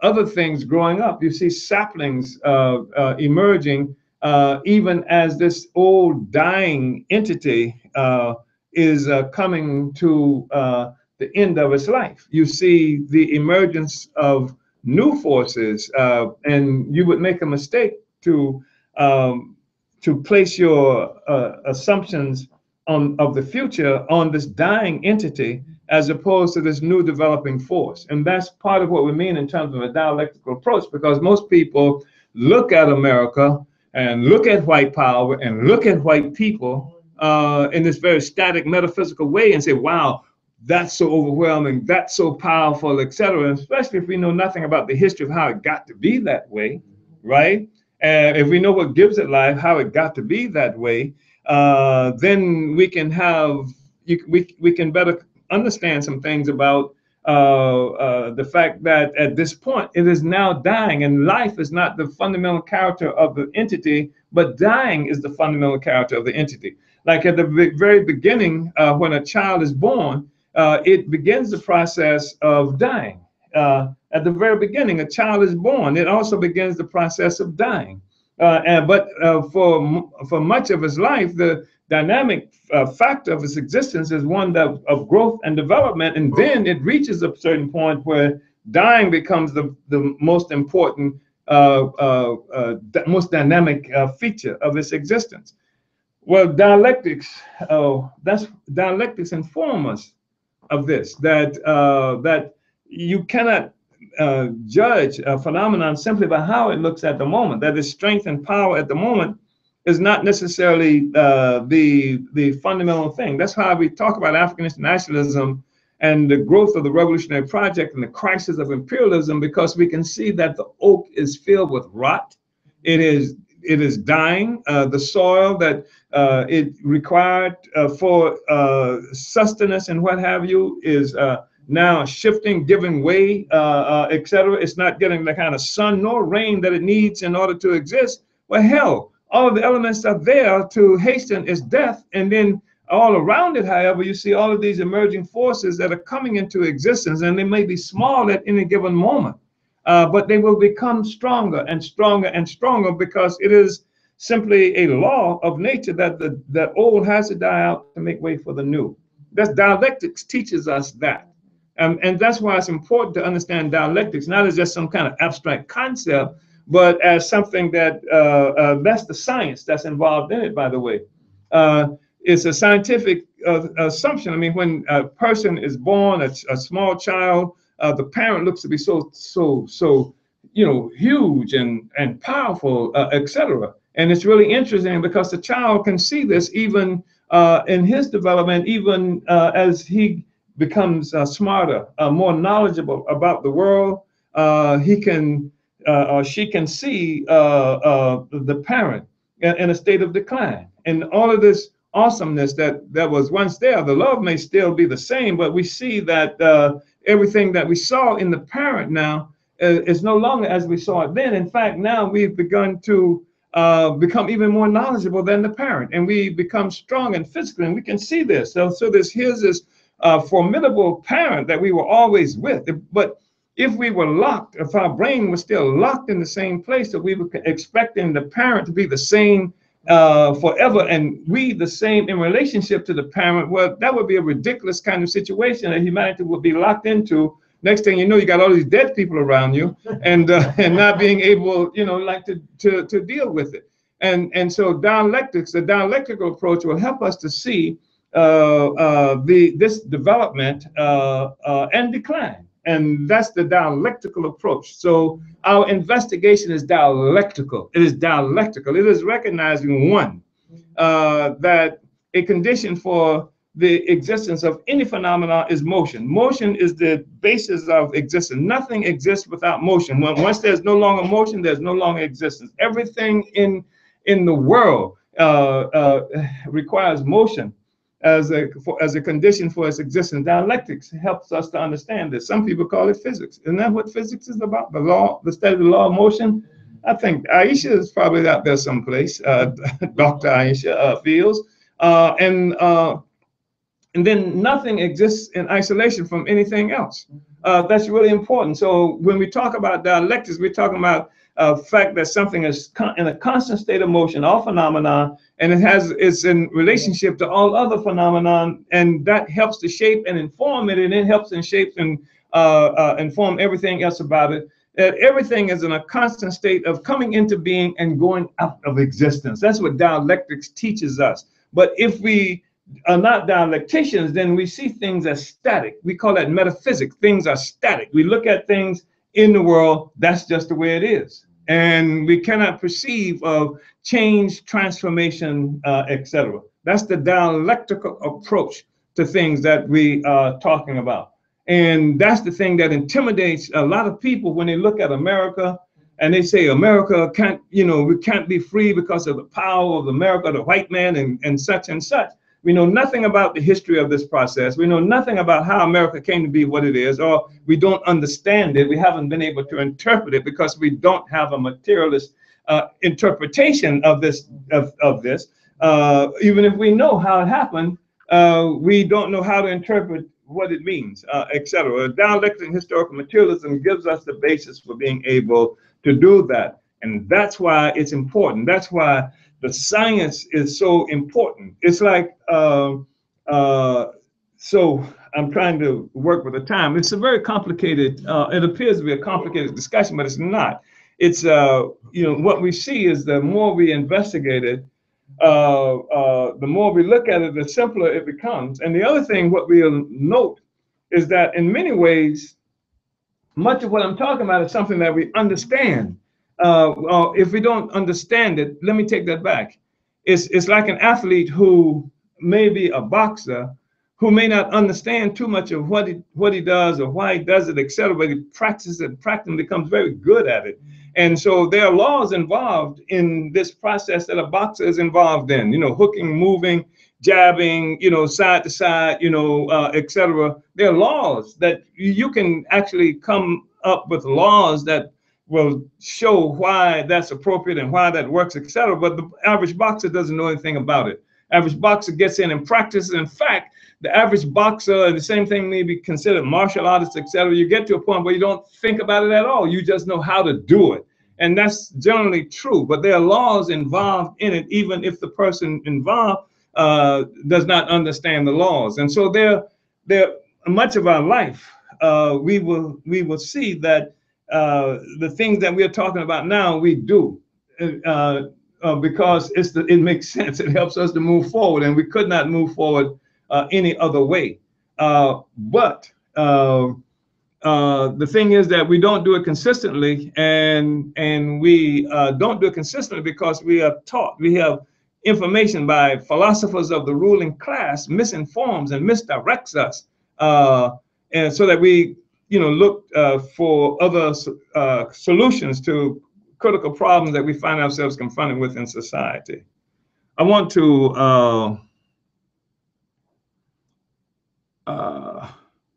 other things growing up. You see saplings uh, uh, emerging, uh, even as this old dying entity uh, is uh, coming to uh, the end of its life. You see the emergence of new forces, uh, and you would make a mistake to um, to place your uh, assumptions on of the future on this dying entity as opposed to this new developing force. And that's part of what we mean in terms of a dialectical approach, because most people look at America and look at white power and look at white people uh, in this very static metaphysical way and say, wow, that's so overwhelming, that's so powerful, et cetera. Especially if we know nothing about the history of how it got to be that way, right? And if we know what gives it life, how it got to be that way, uh, then we can have, you, we, we can better understand some things about uh, uh, the fact that at this point it is now dying, and life is not the fundamental character of the entity, but dying is the fundamental character of the entity. Like at the very beginning, uh, when a child is born, uh, it begins the process of dying. Uh, at the very beginning, a child is born. It also begins the process of dying. Uh, and, but uh, for, for much of his life, the dynamic uh, factor of its existence is one that, of growth and development. And then it reaches a certain point where dying becomes the, the most important, uh, uh, uh, most dynamic uh, feature of its existence. Well, dialectics, uh, that's dialectics inform us of this, that, uh, that you cannot Uh, judge a phenomenon simply by how it looks at the moment. That its strength and power at the moment is not necessarily uh, the the fundamental thing. That's why we talk about African internationalism and the growth of the revolutionary project and the crisis of imperialism, because we can see that the oak is filled with rot. It is it is dying. Uh, the soil that uh, it required uh, for uh, sustenance and what have you is uh, now shifting, giving way, uh, uh, et cetera. It's not getting the kind of sun nor rain that it needs in order to exist. Well, hell, all of the elements are there to hasten its death. And then all around it, however, you see all of these emerging forces that are coming into existence, and they may be small at any given moment, uh, but they will become stronger and stronger and stronger, because it is simply a law of nature that the that old has to die out to make way for the new. That's dialectics teaches us that. Um, and that's why it's important to understand dialectics, not as just some kind of abstract concept, but as something that, uh, uh, that's the science that's involved in it, by the way. Uh, it's a scientific uh, assumption. I mean, when a person is born, a, a small child, uh, the parent looks to be so, so, so, you know, huge and, and powerful, uh, et cetera. And it's really interesting because the child can see this even uh, in his development, even uh, as he becomes uh, smarter, uh, more knowledgeable about the world. Uh, he can, uh, or she can see uh, uh, the parent in, in a state of decline. And all of this awesomeness that, that was once there, the love may still be the same, but we see that uh, everything that we saw in the parent now uh, is no longer as we saw it then. In fact, now we've begun to uh, become even more knowledgeable than the parent, and we become strong and physical, and we can see this. So, so this here's this Uh, formidable parent that we were always with. But if we were locked, if our brain was still locked in the same place, that we were expecting the parent to be the same uh, forever, and we the same in relationship to the parent, well, that would be a ridiculous kind of situation that humanity would be locked into. Next thing you know, you got all these dead people around you, and uh, and not being able, you know, like to to to deal with it. And and so dialectics, the dialectical approach, will help us to see Uh, uh, the this development uh, uh, and decline, and that's the dialectical approach. So our investigation is dialectical. It is dialectical. It is recognizing one uh, that a condition for the existence of any phenomena is motion. Motion is the basis of existence. Nothing exists without motion. When, once there's no longer motion, there's no longer existence. Everything in in the world uh, uh, requires motion as a for, as a condition for its existence. Dialectics helps us to understand this. Some people call it physics. Isn't that what physics is about? The law, the study of the law of motion. I think Aisha is probably out there someplace. Uh, Doctor Aisha uh, Fields, uh, and uh, and then nothing exists in isolation from anything else. Uh, that's really important. So when we talk about dialectics, we're talking about uh, fact that something is in a constant state of motion, all phenomena, and it has it's in relationship to all other phenomenon, and that helps to shape and inform it, and it helps and shapes and uh, uh, inform everything else about it. That everything is in a constant state of coming into being and going out of existence. That's what dialectics teaches us. But if we are not dialecticians, then we see things as static. We call that metaphysics. Things are static. We look at things in the world, that's just the way it is. And we cannot perceive of change, transformation, uh, et cetera. That's the dialectical approach to things that we are talking about. And that's the thing that intimidates a lot of people when they look at America and they say America can't, you know, we can't be free because of the power of America, the white man, and, and such and such. We know nothing about the history of this process. We know nothing about how America came to be what it is, or we don't understand it. We haven't been able to interpret it because we don't have a materialist uh, interpretation of this. Of, of this. Uh, even if we know how it happened, uh, we don't know how to interpret what it means, uh, et cetera. Dialectical and historical materialism gives us the basis for being able to do that. And that's why it's important. That's why the science is so important. It's like, uh, uh, so I'm trying to work with the time. It's a very complicated, uh, it appears to be a complicated discussion, but it's not. It's, uh, you know, what we see is the more we investigate it, uh, uh, the more we look at it, the simpler it becomes. And the other thing, what we'll note is that in many ways, much of what I'm talking about is something that we understand. Uh, well, if we don't understand it, let me take that back. It's, it's like an athlete who may be a boxer, who may not understand too much of what he, what he does or why he does it, et cetera, but he practices it, practices and becomes very good at it. And so there are laws involved in this process that a boxer is involved in, you know, hooking, moving, jabbing, you know, side to side, you know, uh, et cetera. There are laws that you can actually come up with laws that will show why that's appropriate and why that works, et cetera. But the average boxer doesn't know anything about it. Average boxer gets in and practices. In fact, the average boxer, and the same thing may be considered martial artists, et cetera. You get to a point where you don't think about it at all. You just know how to do it. And that's generally true. But there are laws involved in it, even if the person involved uh, does not understand the laws. And so there, there much of our life, uh, we will we will see that uh, the things that we're talking about now, we do. Uh, Uh, because it's the, it makes sense. It helps us to move forward, and we could not move forward uh, any other way. Uh, but uh, uh, the thing is that we don't do it consistently, and and we uh, don't do it consistently because we are taught. We have information by philosophers of the ruling class misinforms and misdirects us, uh, and so that we, you know, look uh, for other uh, solutions to critical problems that we find ourselves confronted with in society. I want to, uh, uh,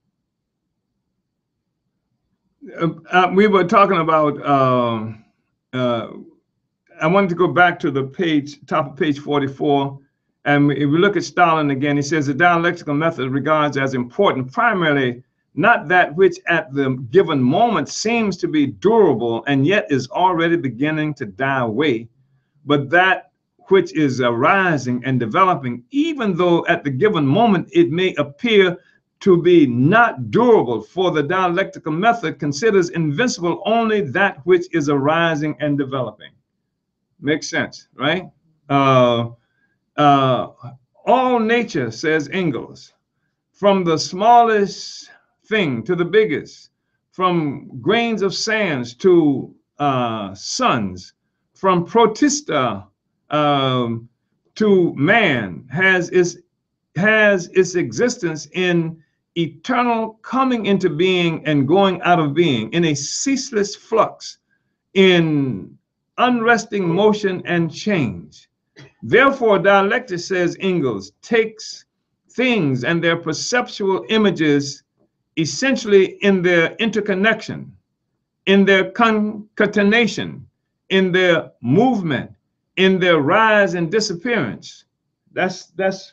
uh, we were talking about, uh, uh, I wanted to go back to the page, top of page forty-four. And if we look at Stalin again, he says the dialectical method regards as important primarily not that which at the given moment seems to be durable and yet is already beginning to die away, but that which is arising and developing, even though at the given moment it may appear to be not durable, for the dialectical method considers invincible only that which is arising and developing. Makes sense, right? Uh, uh, all nature, says Engels, from the smallest thing to the biggest, from grains of sands to uh, suns, from protista um, to man, has its, has its existence in eternal coming into being and going out of being, in a ceaseless flux, in unresting motion and change. Therefore, dialectics, says Engels, takes things and their perceptual images essentially in their interconnection, in their concatenation, in their movement, in their rise and disappearance. That's that's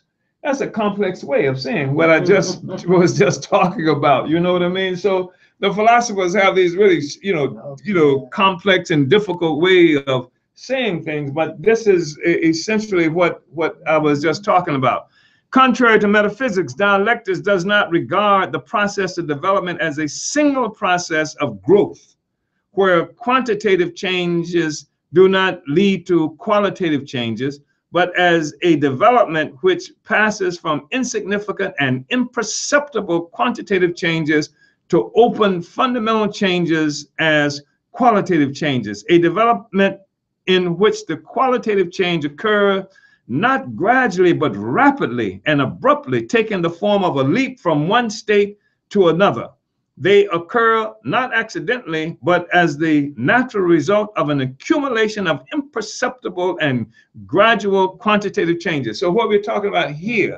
That's a complex way of saying what I just was just talking about. You know what I mean? So the philosophers have these really, you know, you know, complex and difficult way of saying things, but this is essentially what what I was just talking about. Contrary to metaphysics, dialectics does not regard the process of development as a single process of growth, where quantitative changes do not lead to qualitative changes, but as a development which passes from insignificant and imperceptible quantitative changes to open fundamental changes as qualitative changes, a development in which the qualitative change occurs not gradually, but rapidly and abruptly, taking the form of a leap from one state to another. They occur not accidentally, but as the natural result of an accumulation of imperceptible and gradual quantitative changes. So what we're talking about here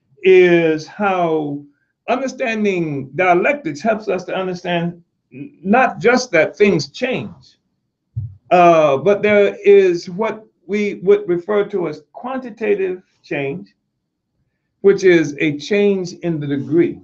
is how understanding dialectics helps us to understand not just that things change, uh, but there is what we would refer to as quantitative change, which is a change in the degree,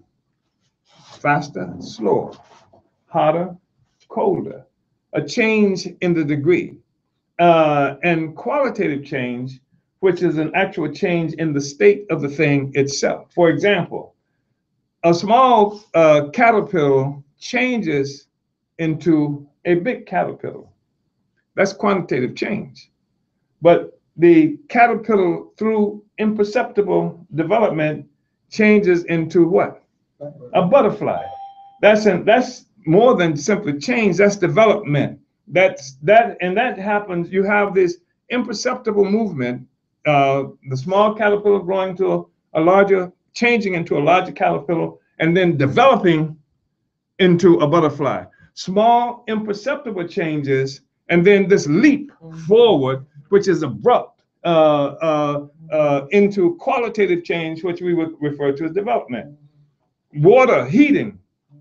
faster, slower, hotter, colder, a change in the degree, uh, and qualitative change, which is an actual change in the state of the thing itself. For example, a small uh, caterpillar changes into a big caterpillar. That's quantitative change. But the caterpillar, through imperceptible development, changes into what? A butterfly. That's an, that's more than simply change. That's development. That's that, and that happens. You have this imperceptible movement. Uh, the small caterpillar growing to a, a larger, changing into a larger caterpillar, and then developing into a butterfly. Small, imperceptible changes, and then this leap forward, which is abrupt, uh, uh, uh, into qualitative change, which we would refer to as development. Water heating,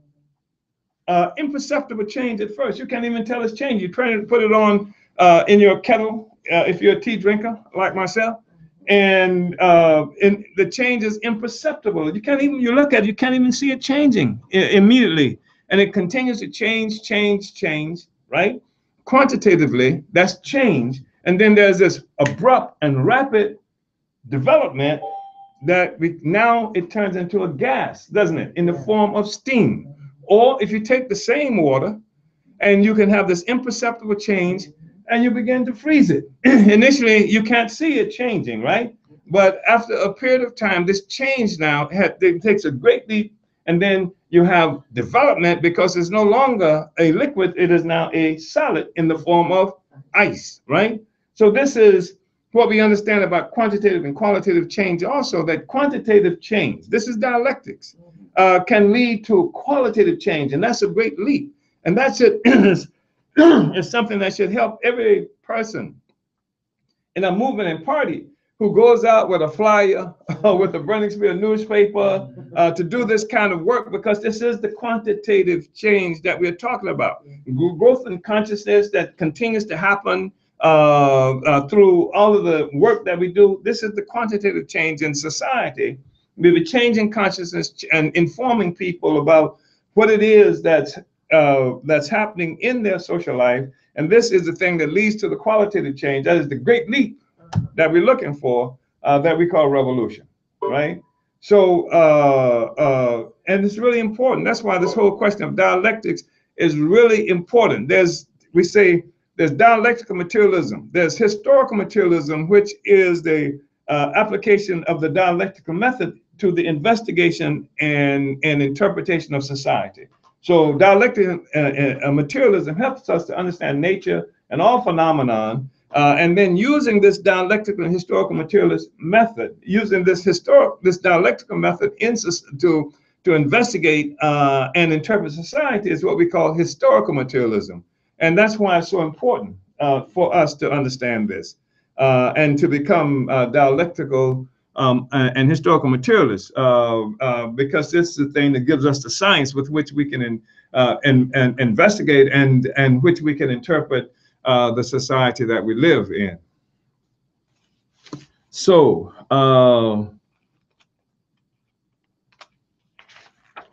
uh, imperceptible change at first. You can't even tell it's change. You're trying to put it on uh, in your kettle, uh, if you're a tea drinker like myself, and, uh, and the change is imperceptible. You can't even, you look at it, you can't even see it changing immediately. And it continues to change, change, change, right? Quantitatively, that's change. And then there's this abrupt and rapid development that we, now it turns into a gas, doesn't it? In the form of steam. Or if you take the same water and you can have this imperceptible change and you begin to freeze it. Initially, you can't see it changing, right? But after a period of time, this change now had, it takes a great leap, and then you have development because it's no longer a liquid, it is now a solid in the form of ice, right? So this is what we understand about quantitative and qualitative change also, that quantitative change, this is dialectics, uh, can lead to qualitative change, and that's a great leap. And that's it, is something that should help every person in a movement and party who goes out with a flyer or with a Burning Spear newspaper uh, to do this kind of work, because this is the quantitative change that we're talking about. Growth in consciousness that continues to happen uh, uh, through all of the work that we do. This is the quantitative change in society. We'll be changing consciousness and informing people about what it is that's, uh, that's happening in their social life. And this is the thing that leads to the qualitative change. That is the great leap that we're looking for, uh, that we call revolution, right? So, uh, uh, and it's really important. That's why this whole question of dialectics is really important. There's, we say, there's dialectical materialism. There's historical materialism, which is the uh, application of the dialectical method to the investigation and, and interpretation of society. So dialectical uh, uh, materialism helps us to understand nature and all phenomenon. Uh, and then using this dialectical and historical materialist method, using this historic, this dialectical method in, to, to investigate uh, and interpret society is what we call historical materialism. And that's why it's so important uh, for us to understand this uh, and to become uh, dialectical um, and historical materialists, uh, uh, because this is the thing that gives us the science with which we can in, uh, and, and investigate and, and which we can interpret Uh, the society that we live in. So, uh,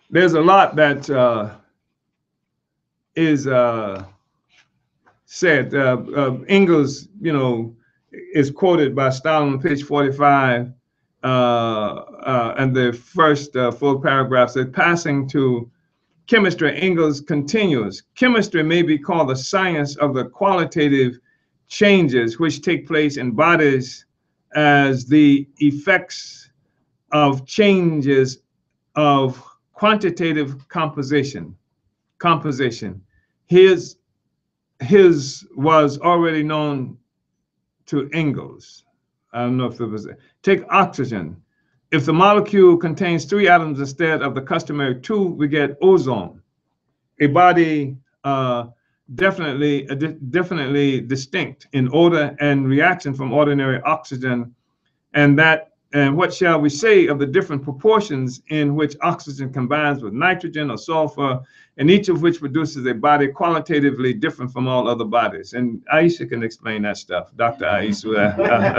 there's a lot that uh, is uh, said. Uh, uh, Engels, you know, is quoted by Stalin on page forty-five, uh, uh, and the first uh, full paragraph says, passing to chemistry, Engels continues, chemistry may be called the science of the qualitative changes which take place in bodies as the effects of changes of quantitative composition. Composition. His, his was already known to Engels. I don't know if it was, take oxygen. If the molecule contains three atoms instead of the customary two, we get ozone, a body uh, definitely, uh, definitely distinct in odor and reaction from ordinary oxygen. And that, and what shall we say of the different proportions in which oxygen combines with nitrogen or sulfur, and each of which produces a body qualitatively different from all other bodies. And Aisha can explain that stuff, Doctor Aisha.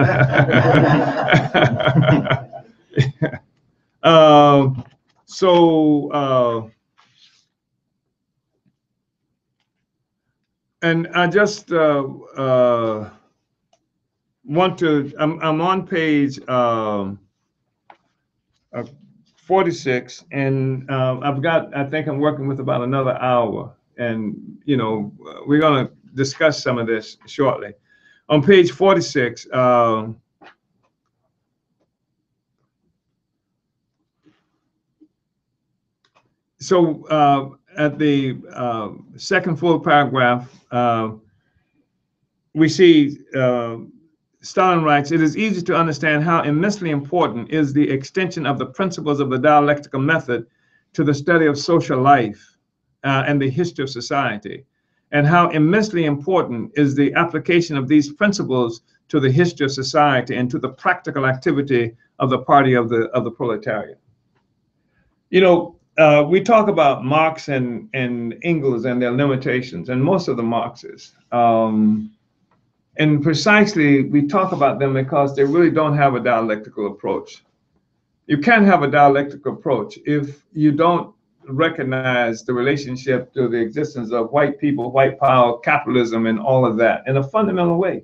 uh, so, uh, and I just uh, uh, want to, I'm, I'm on page um, uh, forty-six, and uh, I've got, I think I'm working with about another hour. And, you know, we're going to discuss some of this shortly. On page forty-six, uh, so uh, at the uh, second full paragraph, uh, we see uh, Stalin writes, it is easy to understand how immensely important is the extension of the principles of the dialectical method to the study of social life uh, and the history of society, and how immensely important is the application of these principles to the history of society and to the practical activity of the party of the, of the proletariat. You know, uh, we talk about Marx and, and Engels and their limitations, and most of the Marxists. Um, And precisely, we talk about them because they really don't have a dialectical approach. You can't have a dialectical approach if you don't recognize the relationship to the existence of white people, white power, capitalism, and all of that in a fundamental way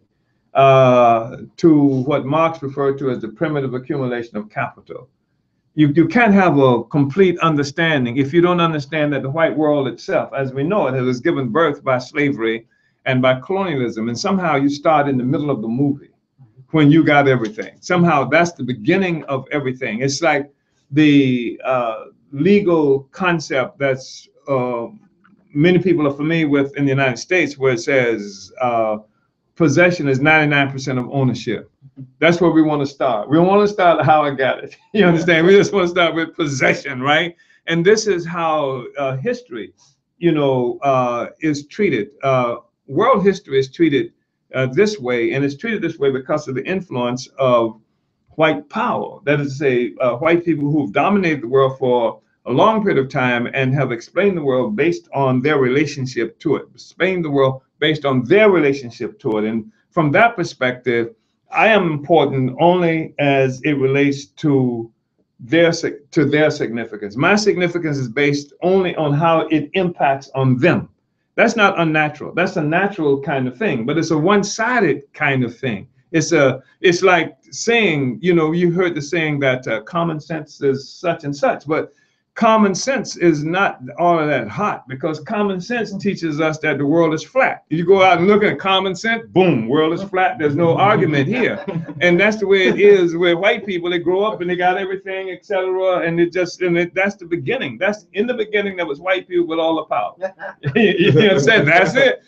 uh, to what Marx referred to as the primitive accumulation of capital. You, you can't have a complete understanding if you don't understand that the white world itself, as we know it, has given birth by slavery and by colonialism. And somehow you start in the middle of the movie when you got everything. Somehow that's the beginning of everything. It's like the uh, legal concept that's uh, many people are familiar with in the United States, where it says uh, possession is ninety-nine percent of ownership. That's where we want to start. We don't want to start how I got it. You understand? We just want to start with possession, right? And this is how uh, history, you know, uh, is treated. Uh, world history is treated uh, this way, and it's treated this way because of the influence of white power. That is to say, uh, white people who've dominated the world for a long period of time and have explained the world based on their relationship to it, explained the world based on their relationship to it. And from that perspective, I am important only as it relates to their to their significance. My significance is based only on how it impacts on them. That's not unnatural. That's a natural kind of thing, but it's a one-sided kind of thing. It's a it's like saying, you know, you heard the saying that uh, common sense is such and such, but common sense is not all of that hot, because common sense teaches us that the world is flat. You go out and look at common sense, boom, world is flat. There's no argument here. And that's the way it is with white people. They grow up and they got everything, et cetera. And it just, and it, that's the beginning. That's in the beginning, that was white people with all the power. You know what I'm saying? That's it.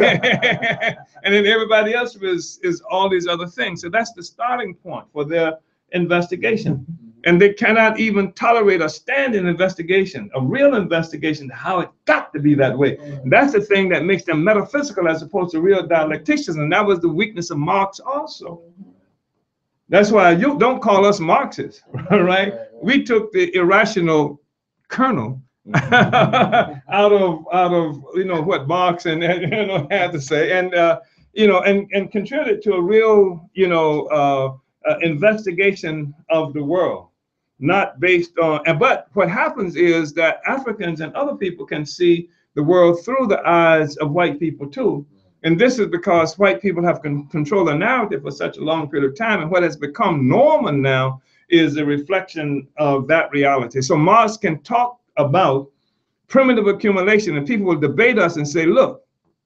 And then everybody else is, is all these other things. So that's the starting point for their investigation. And they cannot even tolerate a standing investigation, a real investigation, how it got to be that way. And that's the thing that makes them metaphysical as opposed to real dialecticians. And that was the weakness of Marx also. That's why you don't call us Marxists, right? We took the irrational kernel out of out of you know what Marx and you know had to say, and uh, you know, and and contributed to a real you know uh, uh, investigation of the world. not based on, and but what happens is that Africans and other people can see the world through the eyes of white people too. And this is because white people have con controlled the narrative for such a long period of time. And what has become normal now is a reflection of that reality. So Marx can talk about primitive accumulation, and people will debate us and say, look,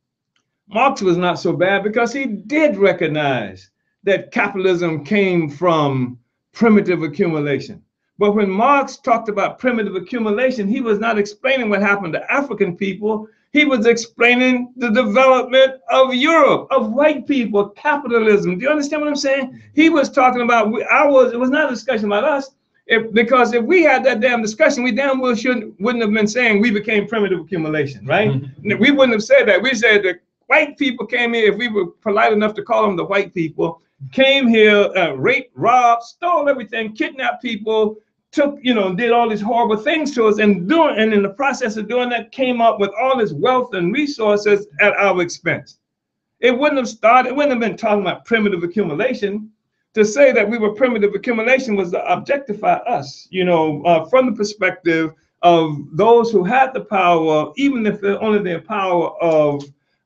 Marx was not so bad because he did recognize that capitalism came from primitive accumulation. But when Marx talked about primitive accumulation, he was not explaining what happened to African people. He was explaining the development of Europe, of white people, capitalism. Do you understand what I'm saying? He was talking about, I was, it was not a discussion about us, if, because if we had that damn discussion, we damn well shouldn't, wouldn't have been saying we became primitive accumulation, right? We wouldn't have said that. We said that white people came here, if we were polite enough to call them the white people, came here, uh, raped, robbed, stole everything, kidnapped people, took, you know, did all these horrible things to us, and doing, and in the process of doing that, came up with all this wealth and resources at our expense. It wouldn't have started, it wouldn't have been talking about primitive accumulation. To say that we were primitive accumulation was to objectify us, you know, uh, from the perspective of those who had the power, even if they're only the power of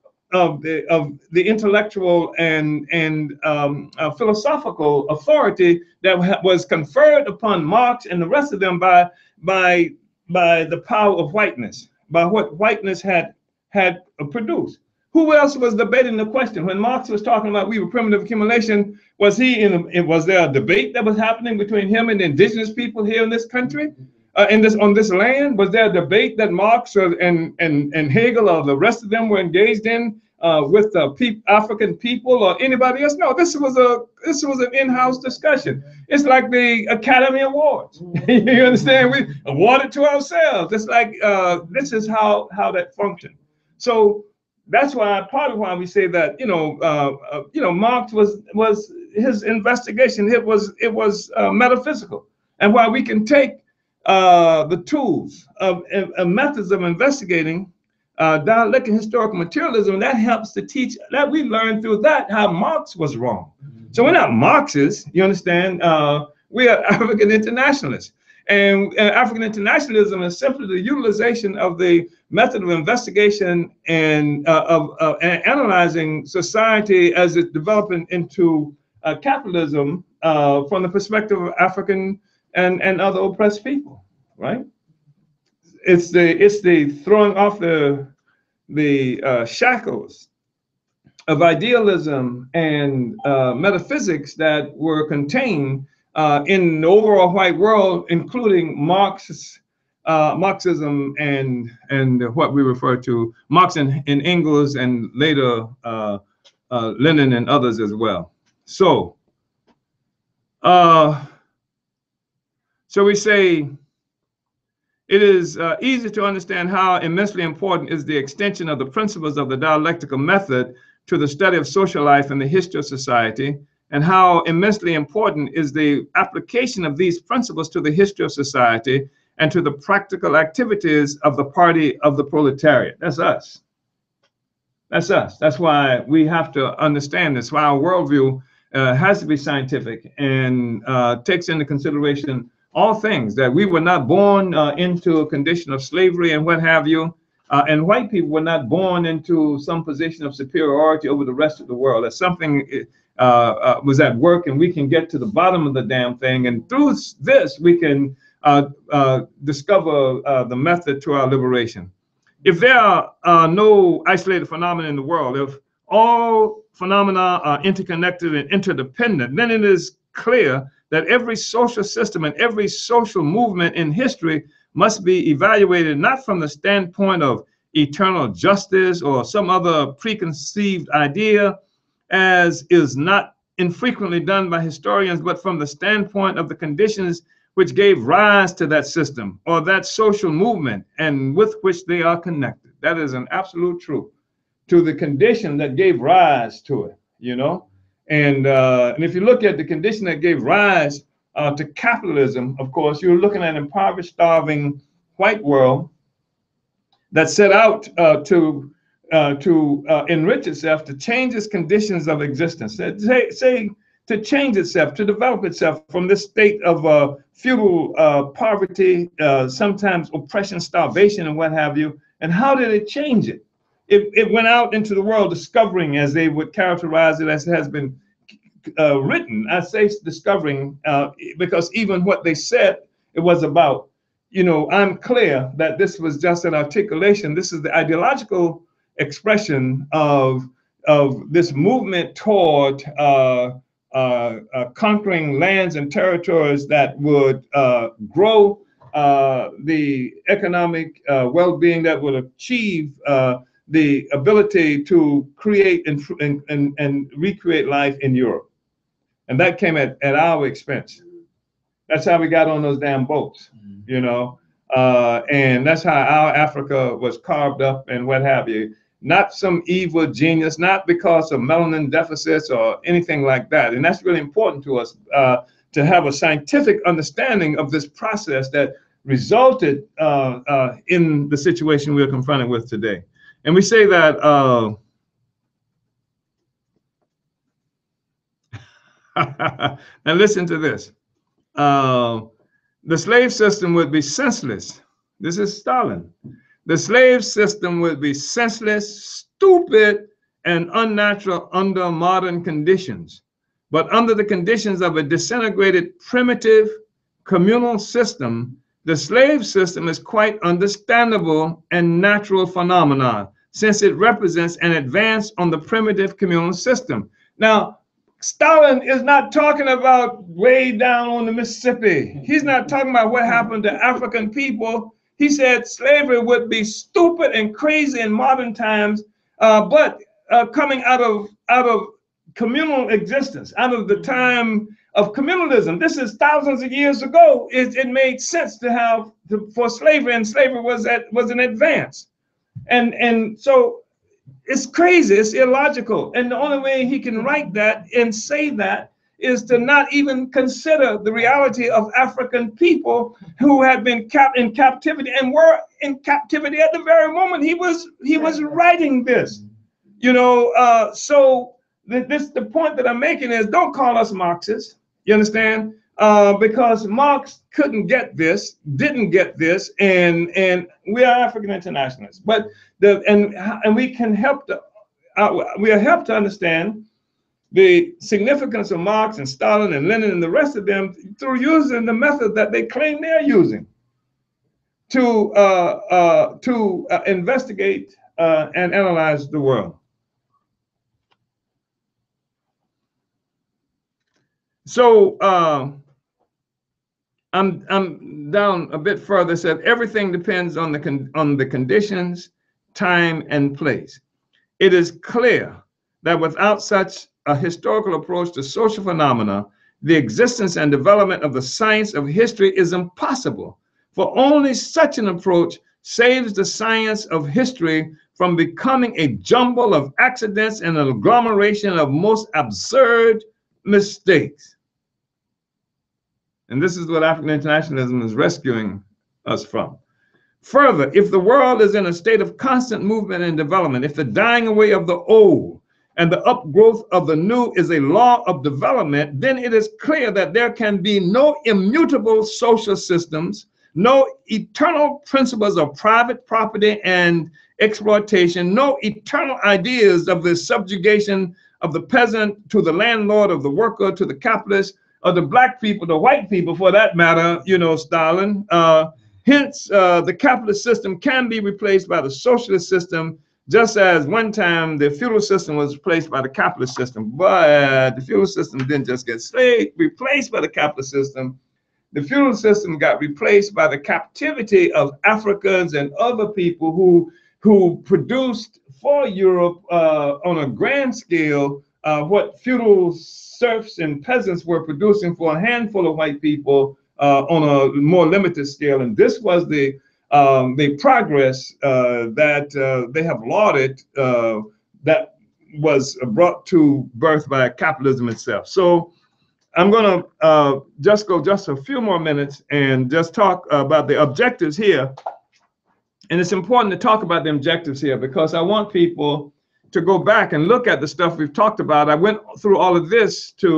of the of the intellectual and and um, uh, philosophical authority that was conferred upon Marx and the rest of them by by by the power of whiteness, by what whiteness had had produced. Who else was debating the question when Marx was talking about we were primitive accumulation? Was he in? A, was there a debate that was happening between him and the indigenous people here in this country? Uh, in this on this land, was there a debate that Marx or, and and and Hegel or the rest of them were engaged in uh, with the pe African people or anybody else? No, this was a this was an in-house discussion. It's like the Academy Awards. You understand? We awarded to ourselves. It's like uh, this is how how that functioned. So that's why part of why we say that you know uh, uh, you know Marx was was his investigation. It was it was uh, metaphysical, and why we can take Uh, the tools of, of, of methods of investigating uh, dialectical historical materialism, that helps to teach that we learn through that how Marx was wrong. So we're not Marxists, you understand? Uh, we are African internationalists. And uh, African internationalism is simply the utilization of the method of investigation and uh, of uh, analyzing society as it's developing into uh, capitalism uh, from the perspective of African and and other oppressed people, right? It's the it's the throwing off the the uh, shackles of idealism and uh, metaphysics that were contained uh, in the overall white world, including Marx's uh, Marxism and and what we refer to Marx and, and Engels, and later uh, uh, Lenin and others as well. So. Uh, So we say it is uh, easy to understand how immensely important is the extension of the principles of the dialectical method to the study of social life and the history of society, and how immensely important is the application of these principles to the history of society and to the practical activities of the party of the proletariat. That's us. That's us. That's why we have to understand this, why our worldview uh, has to be scientific and uh, takes into consideration all things, that we were not born uh, into a condition of slavery and what have you, uh, and white people were not born into some position of superiority over the rest of the world. That something uh, uh, was at work, and we can get to the bottom of the damn thing, and through this we can uh, uh, discover uh, the method to our liberation. If there are uh, no isolated phenomena in the world, if all phenomena are interconnected and interdependent, then it is clear that every social system and every social movement in history must be evaluated not from the standpoint of eternal justice or some other preconceived idea, as is not infrequently done by historians, but from the standpoint of the conditions which gave rise to that system or that social movement and with which they are connected. That is an absolute truth, to the condition that gave rise to it, you know? And, uh, and if you look at the condition that gave rise uh, to capitalism, of course, you're looking at an impoverished, starving white world that set out uh, to uh, to uh, enrich itself, to change its conditions of existence. Say, say to change itself, to develop itself from this state of uh, feudal uh, poverty, uh, sometimes oppression, starvation, and what have you. And how did it change it? It, it went out into the world discovering, as they would characterize it, as it has been uh, written. I say discovering uh, because even what they said it was about, you know, I'm clear that this was just an articulation. This is the ideological expression of, of this movement toward uh, uh, uh, conquering lands and territories that would uh, grow uh, the economic uh, well-being, that would achieve uh, the ability to create and, and, and, and recreate life in Europe. And that came at, at our expense. That's how we got on those damn boats, you know, uh, and that's how our Africa was carved up and what have you. Not some evil genius, not because of melanin deficits or anything like that. And that's really important to us, uh, to have a scientific understanding of this process that resulted uh, uh, in the situation we're confronted with today. And we say that, uh, now listen to this. Uh, the slave system would be senseless. This is Stalin. The slave system would be senseless, stupid, and unnatural under modern conditions. But under the conditions of a disintegrated, primitive, communal system, the slave system is quite understandable and natural phenomenon, since it represents an advance on the primitive communal system. Now, Stalin is not talking about way down on the Mississippi. He's not talking about what happened to African people. He said slavery would be stupid and crazy in modern times, uh, but uh, coming out of, out of communal existence, out of the time of communalism. This is thousands of years ago. It, it made sense to have, to, for slavery, and slavery was, at, was an advance. And, and so, it's crazy, it's illogical. And the only way he can write that and say that is to not even consider the reality of African people who had been kept in captivity and were in captivity at the very moment he was he was writing this. You know, uh, so th this the point that I'm making is, don't call us Marxists, you understand? Uh, because Marx couldn't get this, didn't get this, and and we are African internationalists. But the and and we can help to uh, we are helped to understand the significance of Marx and Stalin and Lenin and the rest of them through using the method that they claim they're using to uh, uh, to uh, investigate uh, and analyze the world. So. Uh, I'm, I'm down a bit further, said everything depends on the, con on the conditions, time, and place. It is clear that without such a historical approach to social phenomena, the existence and development of the science of history is impossible, for only such an approach saves the science of history from becoming a jumble of accidents and an agglomeration of most absurd mistakes. And this is what African internationalism is rescuing us from. Further, if the world is in a state of constant movement and development, if the dying away of the old and the upgrowth of the new is a law of development, then it is clear that there can be no immutable social systems, no eternal principles of private property and exploitation, no eternal ideas of the subjugation of the peasant to the landlord, of the worker to the capitalist, of the black people, the white people for that matter, you know, Stalin. Uh, hence, uh, the capitalist system can be replaced by the socialist system, just as one time the feudal system was replaced by the capitalist system. But the feudal system didn't just get slave, replaced by the capitalist system. The feudal system got replaced by the captivity of Africans and other people who, who produced for Europe uh, on a grand scale uh, what feudal serfs and peasants were producing for a handful of white people uh, on a more limited scale. And this was the um, the progress uh, that uh, they have lauded uh, that was brought to birth by capitalism itself. So I'm going to uh, just go just a few more minutes and just talk about the objectives here. And it's important to talk about the objectives here because I want people to go back and look at the stuff we've talked about. I went through all of this to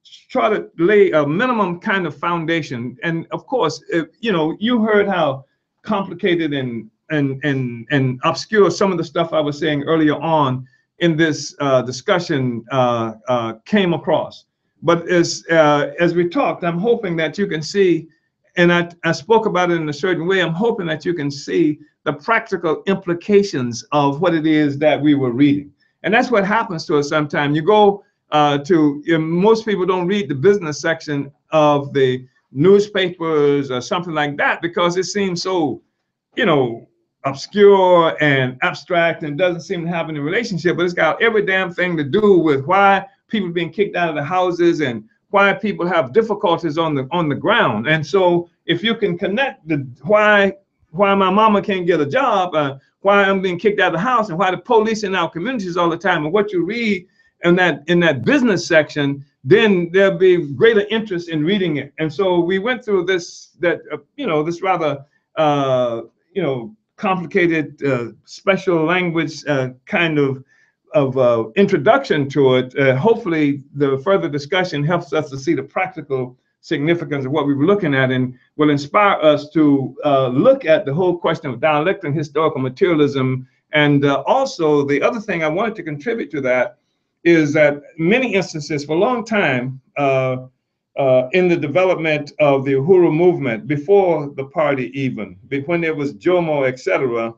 try to lay a minimum kind of foundation. And of course, if, you know, you heard how complicated and and and and obscure some of the stuff I was saying earlier on in this uh, discussion uh, uh, came across. But as uh, as we talked, I'm hoping that you can see, and I, I spoke about it in a certain way, I'm hoping that you can see the practical implications of what it is that we were reading. And that's what happens to us sometimes. You go uh, to, you know, most people don't read the business section of the newspapers or something like that because it seems so, you know, obscure and abstract and doesn't seem to have any relationship, but it's got every damn thing to do with why people are being kicked out of the houses and why people have difficulties on the on the ground. And so if you can connect the why why my mama can't get a job, uh, why I'm being kicked out of the house, and why the police in our communities all the time, and what you read in that in that business section, then there'll be greater interest in reading it. And so we went through this that uh, you know this rather uh, you know complicated uh, special language uh, kind of of uh, introduction to it. Uh, hopefully the further discussion helps us to see the practical significance of what we were looking at and will inspire us to uh, look at the whole question of dialectical and historical materialism. And uh, also the other thing I wanted to contribute to that is that many instances for a long time uh, uh, in the development of the Uhuru movement, before the party even, when there was Jomo, et cetera,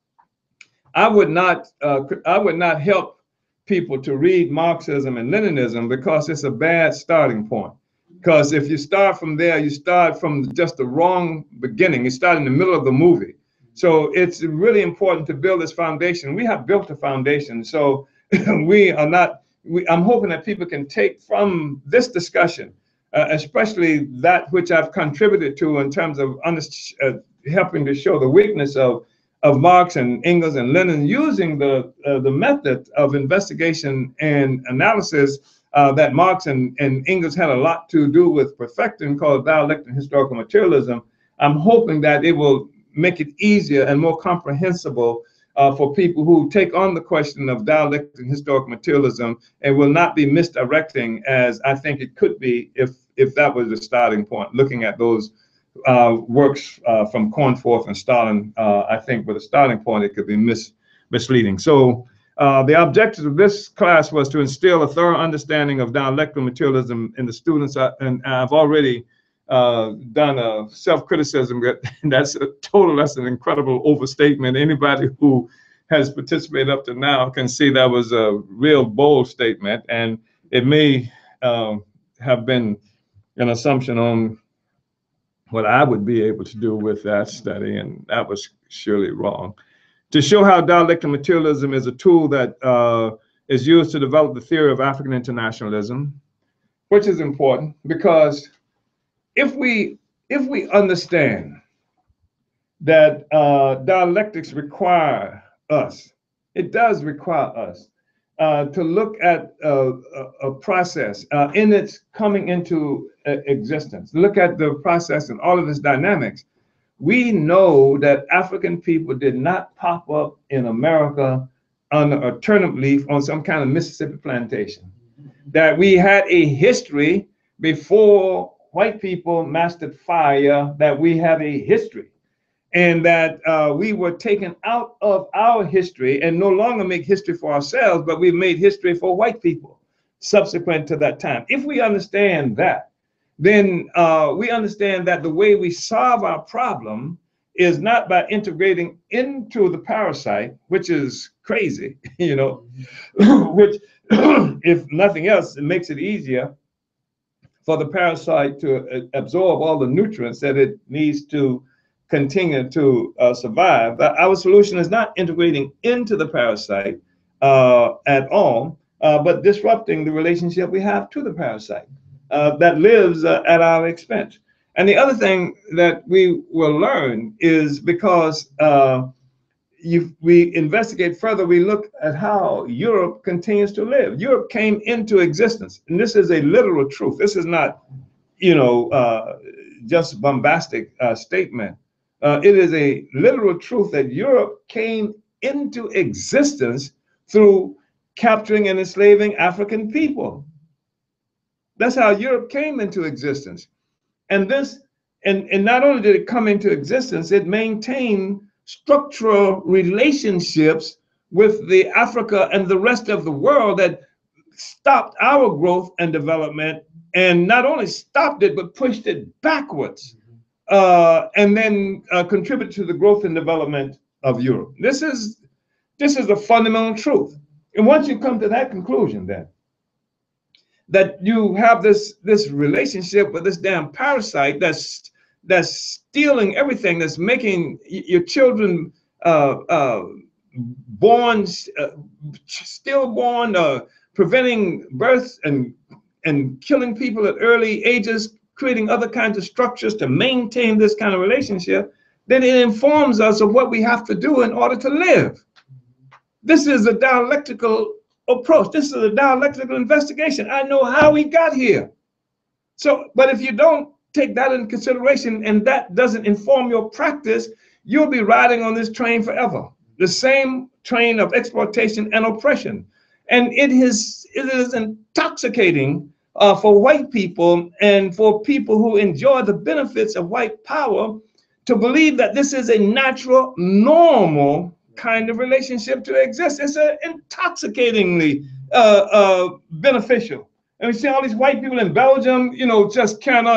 I would not uh, I would not help people to read Marxism and Leninism because it's a bad starting point. Because if you start from there, you start from just the wrong beginning. You start in the middle of the movie. So it's really important to build this foundation. We have built a foundation. So we are not, we, I'm hoping that people can take from this discussion, uh, especially that which I've contributed to in terms of under, uh, helping to show the weakness of of Marx and Engels and Lenin, using the uh, the method of investigation and analysis uh, that Marx and, and Engels had a lot to do with perfecting, called dialectical and historical materialism. I'm hoping that it will make it easier and more comprehensible uh, for people who take on the question of dialectical and historical materialism, and will not be misdirecting as I think it could be if if that was the starting point, looking at those Uh, works uh, from Cornforth and Stalin. uh, I think with a starting point, it could be mis misleading. So uh, the objective of this class was to instill a thorough understanding of dialectical materialism in the students. I, and I've already uh, done a self-criticism. That, that's a total, that's an incredible overstatement. Anybody who has participated up to now can see that was a real bold statement. And it may uh, have been an assumption on what I would be able to do with that study, and that was surely wrong. To show how dialectical materialism is a tool that uh, is used to develop the theory of African internationalism, which is important because if we if we understand that uh, dialectics require us, it does require us uh, to look at uh, a, a process uh, in its coming into uh, existence, look at the process and all of its dynamics. We know that African people did not pop up in America on a turnip leaf on some kind of Mississippi plantation, that we had a history before white people mastered fire, that we have a history, and that uh, we were taken out of our history and no longer make history for ourselves, but we've made history for white people subsequent to that time. If we understand that, then uh, we understand that the way we solve our problem is not by integrating into the parasite, which is crazy, you know, which, if nothing else, it makes it easier for the parasite to absorb all the nutrients that it needs to continue to uh, survive. But our solution is not integrating into the parasite uh, at all, uh, but disrupting the relationship we have to the parasite uh, that lives uh, at our expense. And the other thing that we will learn is because uh, you, we investigate further, we look at how Europe continues to live. Europe came into existence, and this is a literal truth. This is not, you know, uh, just bombastic uh, statement. Uh, it is a literal truth that Europe came into existence through capturing and enslaving African people. That's how Europe came into existence. And this, and, and not only did it come into existence, it maintained structural relationships with the Africa and the rest of the world that stopped our growth and development, and not only stopped it, but pushed it backwards, uh, and then uh, contributed to the growth and development of Europe. This is, this is a fundamental truth. And once you come to that conclusion, then, that you have this, this relationship with this damn parasite that's, that's stealing everything, that's making your children uh, uh, born, uh, stillborn, uh, preventing birth and, and killing people at early ages, creating other kinds of structures to maintain this kind of relationship, then it informs us of what we have to do in order to live. This is a dialectical approach. This is a dialectical investigation. I know how we got here. So, but if you don't take that into consideration and that doesn't inform your practice, you'll be riding on this train forever. The same train of exploitation and oppression. And it is, it is intoxicating uh, for white people and for people who enjoy the benefits of white power to believe that this is a natural, normal kind of relationship to exist. It's a intoxicatingly uh, uh, beneficial. And we see all these white people in Belgium, you know, just can't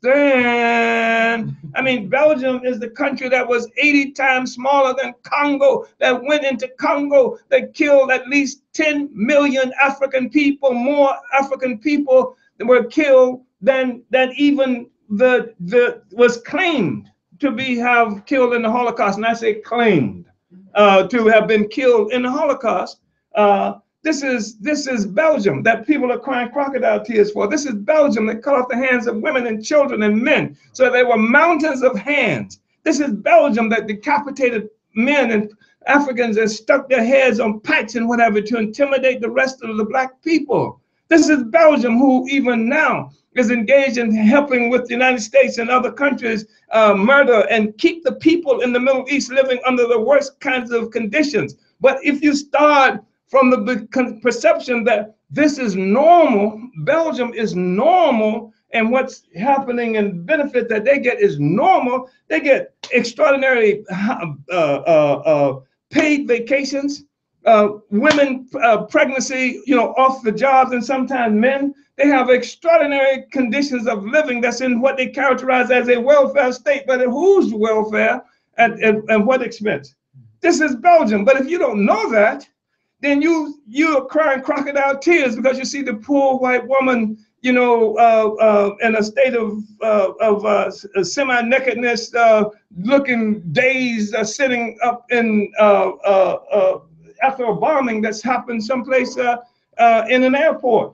understand. I mean, Belgium is the country that was eighty times smaller than Congo, that went into Congo, that killed at least ten million African people, more African people that were killed than, than even the, the was claimed to be have killed in the Holocaust. And I say claimed uh, to have been killed in the Holocaust. Uh, This is, this is Belgium that people are crying crocodile tears for. This is Belgium that cut off the hands of women and children and men. So there were mountains of hands. This is Belgium that decapitated men and Africans and stuck their heads on pikes and whatever to intimidate the rest of the black people. This is Belgium who even now is engaged in helping with the United States and other countries uh, murder and keep the people in the Middle East living under the worst kinds of conditions. But if you start from the perception that this is normal, Belgium is normal, and what's happening and benefit that they get is normal. They get extraordinary uh, uh, uh, paid vacations, uh, women uh, pregnancy, you know, off the jobs, and sometimes men. They have extraordinary conditions of living that's in what they characterize as a welfare state, but whose welfare at, at, at what expense? This is Belgium, but if you don't know that, then you you are crying crocodile tears because you see the poor white woman, you know, uh, uh, in a state of uh, of uh, semi-nakedness, uh, looking dazed, uh, sitting up in uh, uh, uh, after a bombing that's happened someplace uh, uh, in an airport.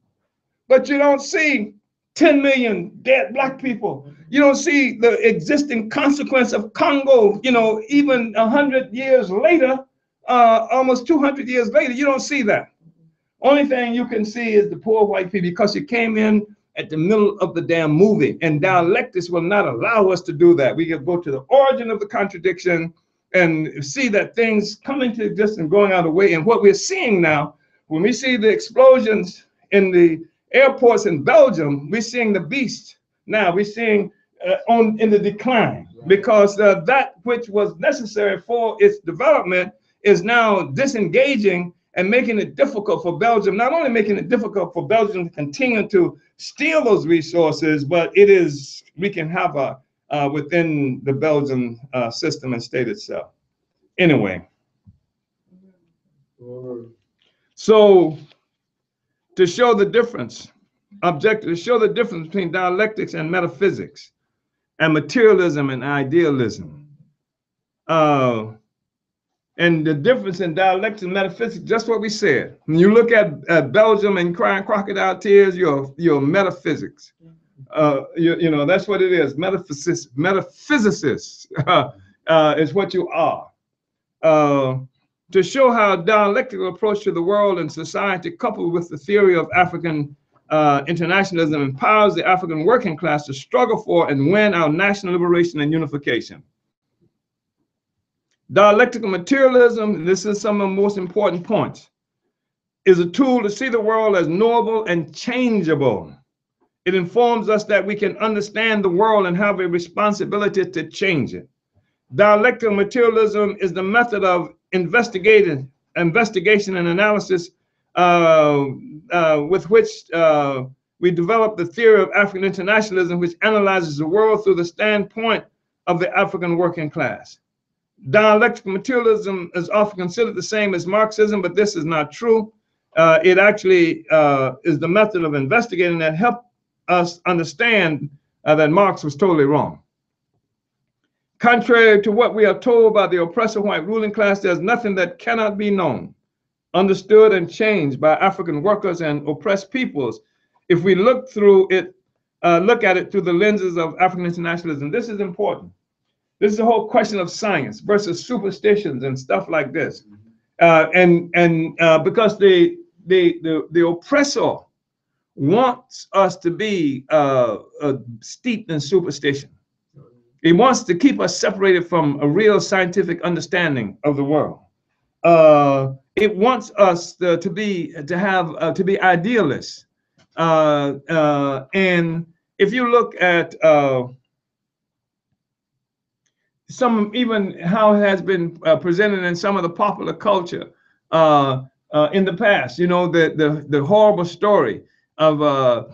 But you don't see ten million dead black people. You don't see the existing consequence of Congo. You know, even a hundred years later. Uh, almost two hundred years later, you don't see that. Only thing you can see is the poor white people because you came in at the middle of the damn movie, and dialectics will not allow us to do that. We can go to the origin of the contradiction and see that things come into existence and going out of the way. And what we're seeing now, when we see the explosions in the airports in Belgium, we're seeing the beast. Now we're seeing uh, on in the decline because uh, that which was necessary for its development is now disengaging and making it difficult for Belgium, not only making it difficult for Belgium to continue to steal those resources, but it is, we can have a, uh, within the Belgian uh, system and state itself. Anyway. So to show the difference, objective, to show the difference between dialectics and metaphysics and materialism and idealism. Uh, And the difference in dialectics and metaphysics, just what we said. When you look at, at Belgium and crying crocodile tears, you're, you're metaphysics. Uh, you, you know, that's what it is. Metaphysics, metaphysicists uh, uh, is what you are. Uh, to show how a dialectical approach to the world and society, coupled with the theory of African uh, internationalism, empowers the African working class to struggle for and win our national liberation and unification. Dialectical materialism, and this is some of the most important points, is a tool to see the world as knowable and changeable. It informs us that we can understand the world and have a responsibility to change it. Dialectical materialism is the method of investigating, investigation and analysis uh, uh, with which uh, we develop the theory of African internationalism, which analyzes the world through the standpoint of the African working class. Dialectical materialism is often considered the same as Marxism, but this is not true. Uh, it actually uh, is the method of investigating that helped us understand uh, that Marx was totally wrong. Contrary to what we are told by the oppressive white ruling class, there's nothing that cannot be known, understood, and changed by African workers and oppressed peoples if we look through it, uh, look at it through the lenses of African internationalism. This is important. This is the whole question of science versus superstitions and stuff like this. Uh, and and uh, because the, the, the, the oppressor wants us to be uh, uh, steeped in superstition. He wants to keep us separated from a real scientific understanding of the world. Uh, it wants us to, to be to have uh, to be idealists. Uh, uh, and if you look at uh, some, even how it has been uh, presented in some of the popular culture uh, uh, in the past, you know, the the, the horrible story of uh,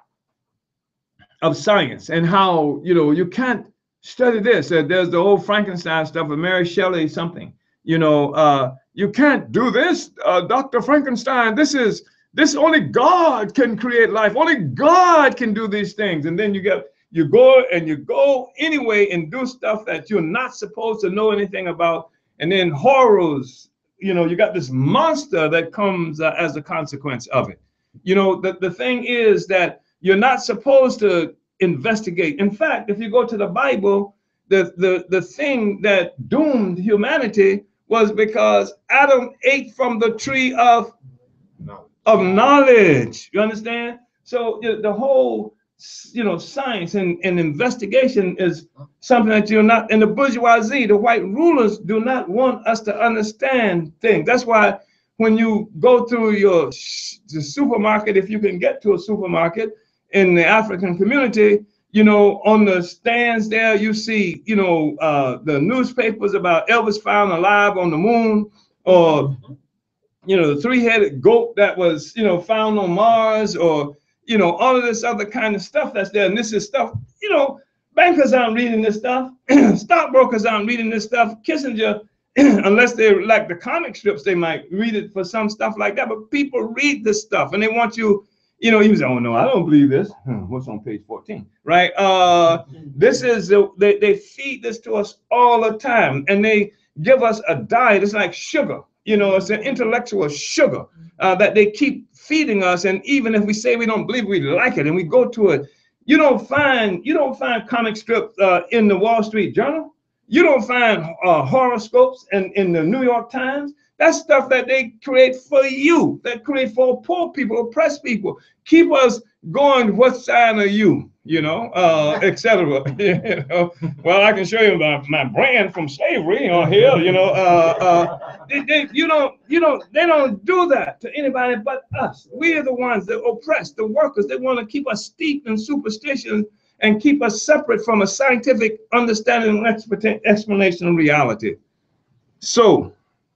of science and how, you know, you can't study this. Uh, there's the old Frankenstein stuff of Mary Shelley something. You know, uh, you can't do this, uh, Doctor Frankenstein. This is this only God can create life. Only God can do these things. And then you get you go and you go anyway and do stuff that you're not supposed to know anything about. And then horrors. You know, you got this monster that comes uh, as a consequence of it. You know, the the thing is that you're not supposed to investigate. In fact, if you go to the Bible, the, the, the thing that doomed humanity was because Adam ate from the tree of, of knowledge. You understand? So the, the whole, you know, science and, and investigation is something that you're not, in the bourgeoisie, the white rulers do not want us to understand things. That's why when you go through your the supermarket, if you can get to a supermarket, in the African community, you know, on the stands there, you see, you know, uh, the newspapers about Elvis found alive on the moon, or, you know, the three-headed goat that was, you know, found on Mars, or, you know, all of this other kind of stuff that's there. And this is stuff, you know, bankers aren't reading this stuff. Stockbrokers aren't reading this stuff. Kissinger, unless they like the comic strips, they might read it for some stuff like that. But people read this stuff and they want you. You know, he was, oh no, I don't believe this. Hmm, what's on page fourteen, right? Uh, this is, uh, they, they feed this to us all the time, and they give us a diet. It's like sugar, you know, it's an intellectual sugar uh, that they keep feeding us. And even if we say we don't believe, we like it, and we go to it, you don't find, you don't find comic strips uh, in the Wall Street Journal. You don't find uh, horoscopes in, in the New York Times. That's stuff that they create for you, that create for poor people, oppressed people, keep us going, what side are you, you know, uh, et cetera. You know? Well, I can show you my, my brand from slavery on here, you know. Uh, uh, they, they, you don't, you don't, they don't do that to anybody but us. We are the ones that oppress the workers. They want to keep us steeped in superstition and keep us separate from a scientific understanding and explanation of reality. So,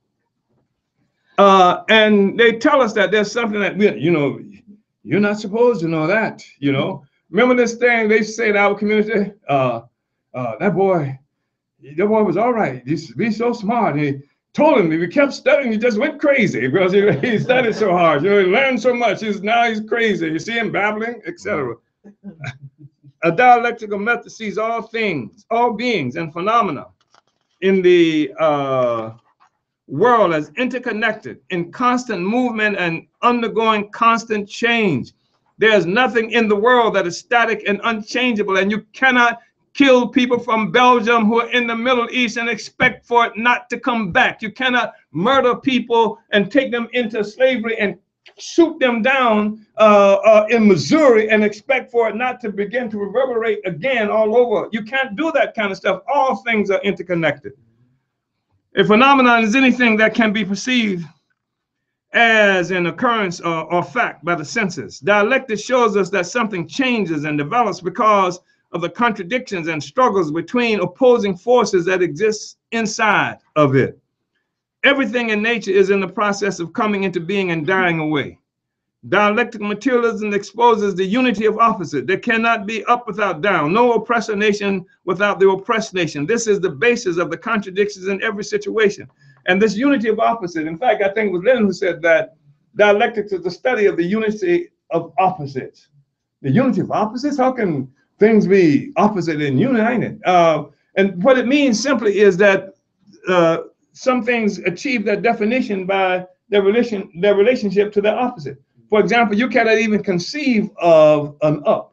Uh, and they tell us that there's something that, we, you know, you're not supposed to know that, you know. Remember this thing they say in our community? Uh, uh, that boy, that boy was all right. He's, he's so smart. He told him if he kept studying, he just went crazy because he, he studied so hard. You know, he learned so much. He's, now he's crazy. You see him babbling, et cetera. A dialectical method sees all things, all beings and phenomena in the uh, world as interconnected, in constant movement and undergoing constant change. There's nothing in the world that is static and unchangeable, and you cannot kill people from Belgium who are in the Middle East and expect for it not to come back. You cannot murder people and take them into slavery and shoot them down uh, uh, in Missouri and expect for it not to begin to reverberate again all over. You can't do that kind of stuff. All things are interconnected. A phenomenon is anything that can be perceived as an occurrence or, or fact by the senses. Dialectics shows us that something changes and develops because of the contradictions and struggles between opposing forces that exist inside of it. Everything in nature is in the process of coming into being and dying away. Dialectical materialism exposes the unity of opposite. There cannot be up without down, no oppressor nation without the oppressed nation. This is the basis of the contradictions in every situation. And this unity of opposite, in fact, I think it was Lenin who said that dialectics is the study of the unity of opposites. The unity of opposites? How can things be opposite and united? Uh, and what it means simply is that uh, some things achieve that definition by their relation, their relationship to their opposite. For example, you cannot even conceive of an up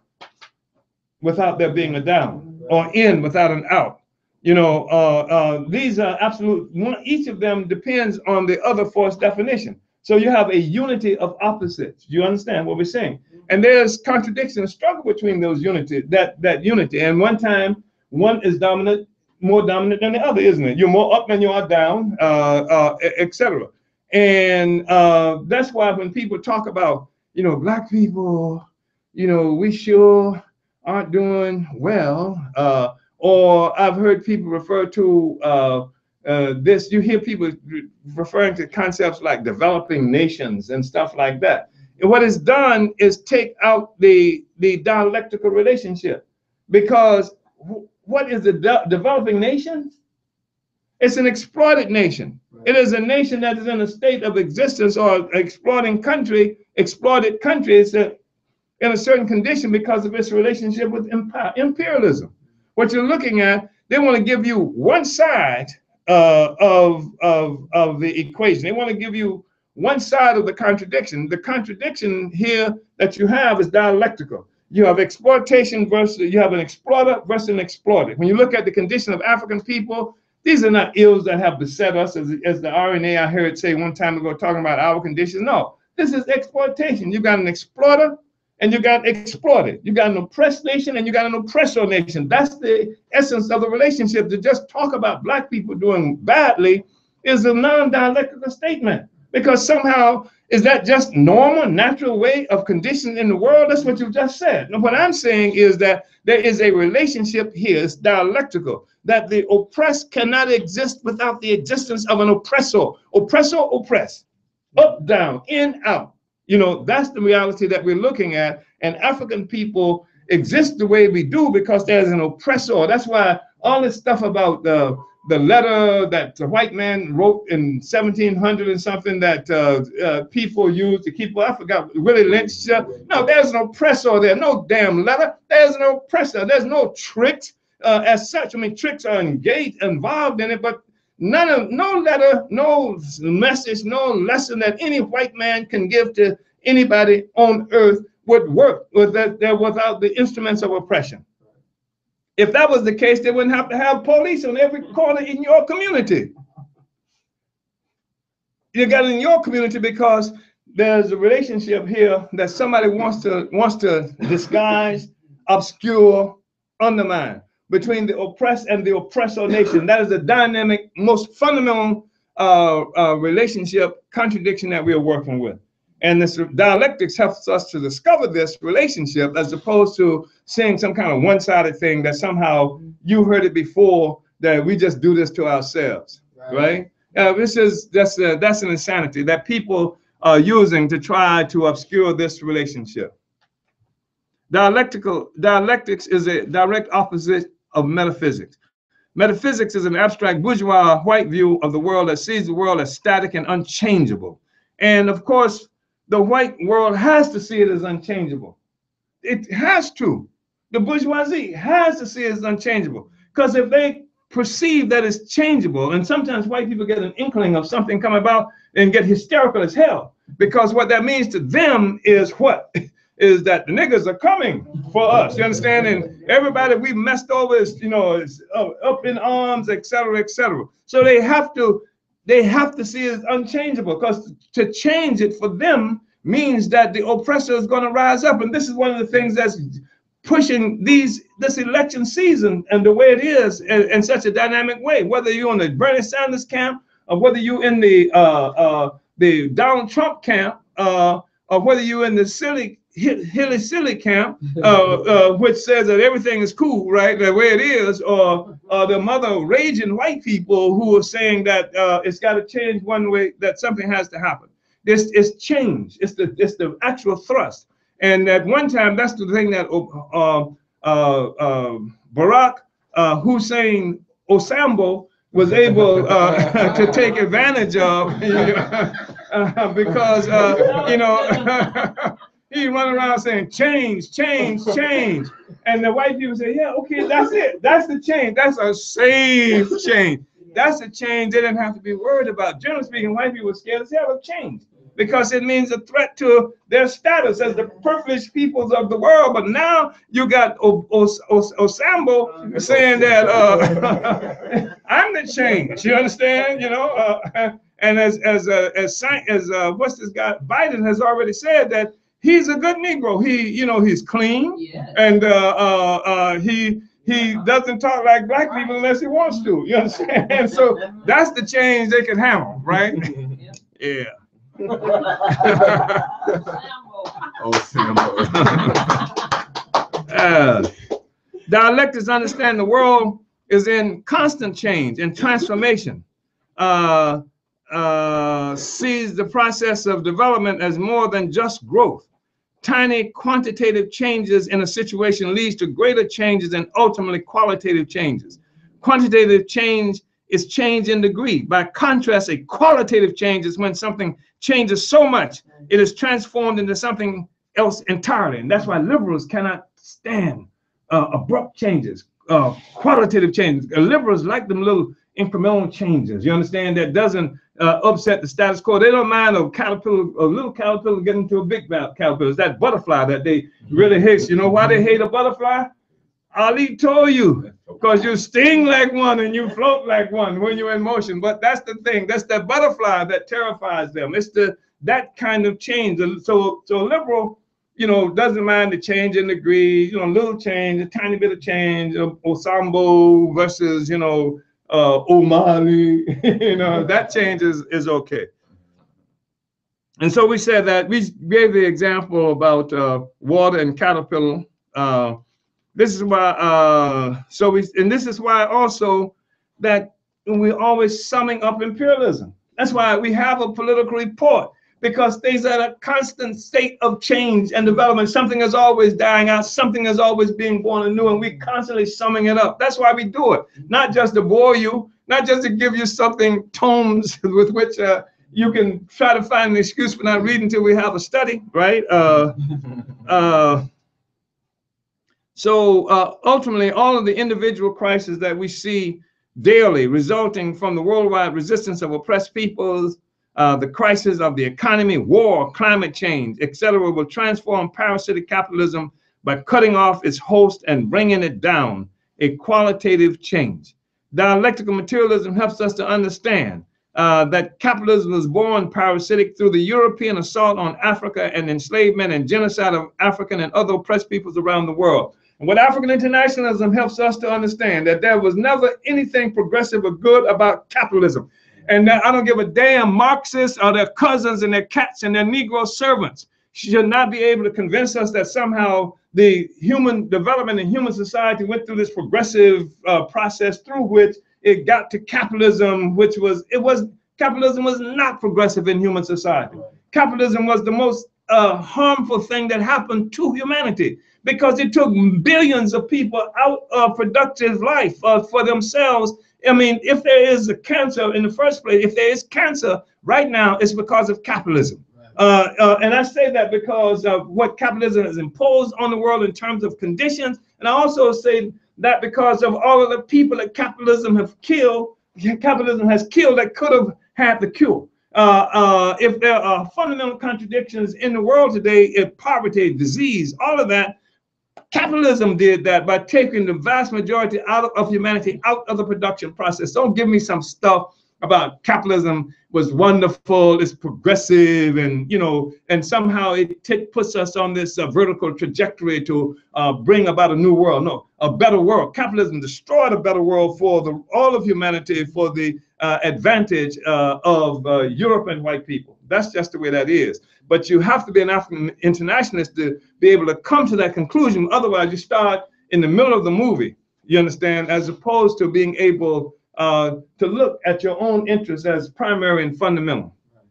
without there being a down, or in without an out. You know, uh, uh, these are absolute, one, each of them depends on the other force definition. So you have a unity of opposites. You understand what we're saying? And there's contradiction and struggle between those unity, that, that unity. And one time, one is dominant, more dominant than the other, isn't it? You're more up than you are down, uh, uh, et cetera. And uh, that's why when people talk about, you know, black people, you know, we sure aren't doing well. Uh, or I've heard people refer to uh, uh, this, you hear people referring to concepts like developing nations and stuff like that. And what is done is take out the, the dialectical relationship. Because what is the de developing nation? It's an exploited nation. It is a nation that is in a state of existence, or exploiting country, exploited country. It's a, in a certain condition because of its relationship with imperialism. What you're looking at, they want to give you one side uh, of, of, of the equation. They want to give you one side of the contradiction. The contradiction here that you have is dialectical. You have exploitation versus, you have an exploiter versus an exploited. When you look at the condition of African people, these are not ills that have beset us, as, as the R N A I heard say one time ago, talking about our condition. No, this is exploitation. You got an exploiter and you got exploited. You got an oppressed nation and you got an oppressor nation. That's the essence of the relationship. To just talk about black people doing badly is a non-dialectical statement, because somehow, is that just normal, natural way of condition in the world? That's what you just said. Now, what I'm saying is that there is a relationship here, it's dialectical, that the oppressed cannot exist without the existence of an oppressor. Oppressor, oppress, up, down, in, out. You know, that's the reality that we're looking at. And African people exist the way we do because there's an oppressor. That's why all this stuff about the the letter that the white man wrote in seventeen hundred and something that uh, uh, people used to keep, well, I forgot, Willie Lynch. Uh, no, there's an oppressor there. No damn letter. There's an oppressor. There's no tricks uh, as such. I mean, tricks are engaged, involved in it, but none of, no letter, no message, no lesson that any white man can give to anybody on earth would work with that, without the instruments of oppression. If that was the case, they wouldn't have to have police on every corner in your community. You got it in your community because there's a relationship here that somebody wants to wants to disguise, obscure, undermine between the oppressed and the oppressor nation. That is the dynamic, most fundamental uh, uh, relationship contradiction that we are working with. And this dialectics helps us to discover this relationship, as opposed to seeing some kind of one-sided thing that somehow you heard it before, that we just do this to ourselves, right? right? Uh, this is that's uh, that's an insanity that people are using to try to obscure this relationship. Dialectical dialectics is a direct opposite of metaphysics. Metaphysics is an abstract bourgeois white view of the world that sees the world as static and unchangeable. And of course, the white world has to see it as unchangeable. It has to. The bourgeoisie has to see it as unchangeable. Because if they perceive that it's changeable, and sometimes white people get an inkling of something coming about and get hysterical as hell. Because what that means to them is what? Is that the niggas are coming for us. You understand? And everybody we messed over is, you know, is up in arms, et cetera, et cetera. So they have to They have to see it as unchangeable, because to change it for them means that the oppressor is going to rise up. And this is one of the things that's pushing these this election season and the way it is in, in such a dynamic way, whether you're in the Bernie Sanders camp or whether you're in the uh, uh, the Donald Trump camp, uh, or whether you're in the silly, hilly, silly camp, uh, uh, which says that everything is cool, right, the way it is, or uh, the mother raging white people who are saying that uh, it's got to change one way, that something has to happen. This is change. It's the it's the actual thrust. And at one time, that's the thing that uh, uh, uh, Barack uh, Hussein Osambo was able uh, to take advantage of, you know, uh, because uh, you know he run around saying change, change, change, and the white people say, yeah, okay, that's it, that's the change, that's a safe change, that's a change they didn't have to be worried about. Generally speaking, white people were scared as hell of change, because it means a threat to their status as the privileged peoples of the world. But now you got o o o Osambo saying that uh, I'm the change. You understand? You know, uh, and as as uh, as as uh, what's this guy Biden has already said that he's a good Negro. He, you know, he's clean, yeah. and uh, uh, uh, he. He doesn't talk like black people unless he wants to. You understand? And so that's the change they can handle, right? Yeah. Oh, Sambo. uh, Dialectics understand the world is in constant change and transformation. Uh, uh, sees the process of development as more than just growth. Tiny quantitative changes in a situation leads to greater changes and ultimately qualitative changes. Quantitative change is change in degree. By contrast, a qualitative change is when something changes so much it is transformed into something else entirely. And that's why liberals cannot stand uh, abrupt changes, uh, qualitative changes. Uh, liberals like them little incremental changes, you understand, that doesn't uh, upset the status quo. They don't mind a caterpillar, a little caterpillar getting into a big caterpillar. It's that butterfly that they really hate. You know why they hate a butterfly? Ali told you, because you sting like one and you float like one when you're in motion. But that's the thing. That's that butterfly that terrifies them. It's the that kind of change. So, so liberal, you know, doesn't mind the change in degree, you know, a little change, a tiny bit of change, Osambo versus, you know, uh, Omali, you know, that change is, is okay. And so we said that we gave the example about uh, water and caterpillar. Uh, This is why, uh, so we, and this is why also that we're always summing up imperialism. That's why we have a political report, because things are at a constant state of change and development. Something is always dying out, something is always being born anew, and we constantly summing it up. That's why we do it, not just to bore you, not just to give you something, tomes with which uh, you can try to find an excuse for not reading until we have a study, right? Uh, uh, So uh, ultimately, all of the individual crises that we see daily resulting from the worldwide resistance of oppressed peoples, uh, the crisis of the economy, war, climate change, et cetera, will transform parasitic capitalism by cutting off its host and bringing it down, a qualitative change. Dialectical materialism helps us to understand uh, that capitalism was born parasitic through the European assault on Africa and enslavement and genocide of African and other oppressed peoples around the world. And what African internationalism helps us to understand, that there was never anything progressive or good about capitalism. And that I don't give a damn Marxists or their cousins and their cats and their Negro servants should not be able to convince us that somehow the human development and human society went through this progressive uh, process through which it got to capitalism, which was, it was, capitalism was not progressive in human society. Capitalism was the most uh, harmful thing that happened to humanity, because it took billions of people out of productive life uh, for themselves. I mean, if there is a cancer in the first place, if there is cancer right now, it's because of capitalism. Uh, uh, and I say that because of what capitalism has imposed on the world in terms of conditions. And I also say that because of all of the people that capitalism have killed, capitalism has killed that could have had the cure. Uh, uh, if there are fundamental contradictions in the world today, if poverty, disease, all of that, capitalism did that by taking the vast majority out of, of humanity out of the production process. Don't give me some stuff about capitalism was wonderful, it's progressive, and you know, and somehow it puts us on this uh, vertical trajectory to uh, bring about a new world. No, a better world. Capitalism destroyed a better world for the all of humanity, for the uh, advantage uh, of uh, Europe and white people. That's just the way that is. But you have to be an African internationalist to be able to come to that conclusion. Otherwise, you start in the middle of the movie, you understand, as opposed to being able uh, to look at your own interests as primary and fundamental.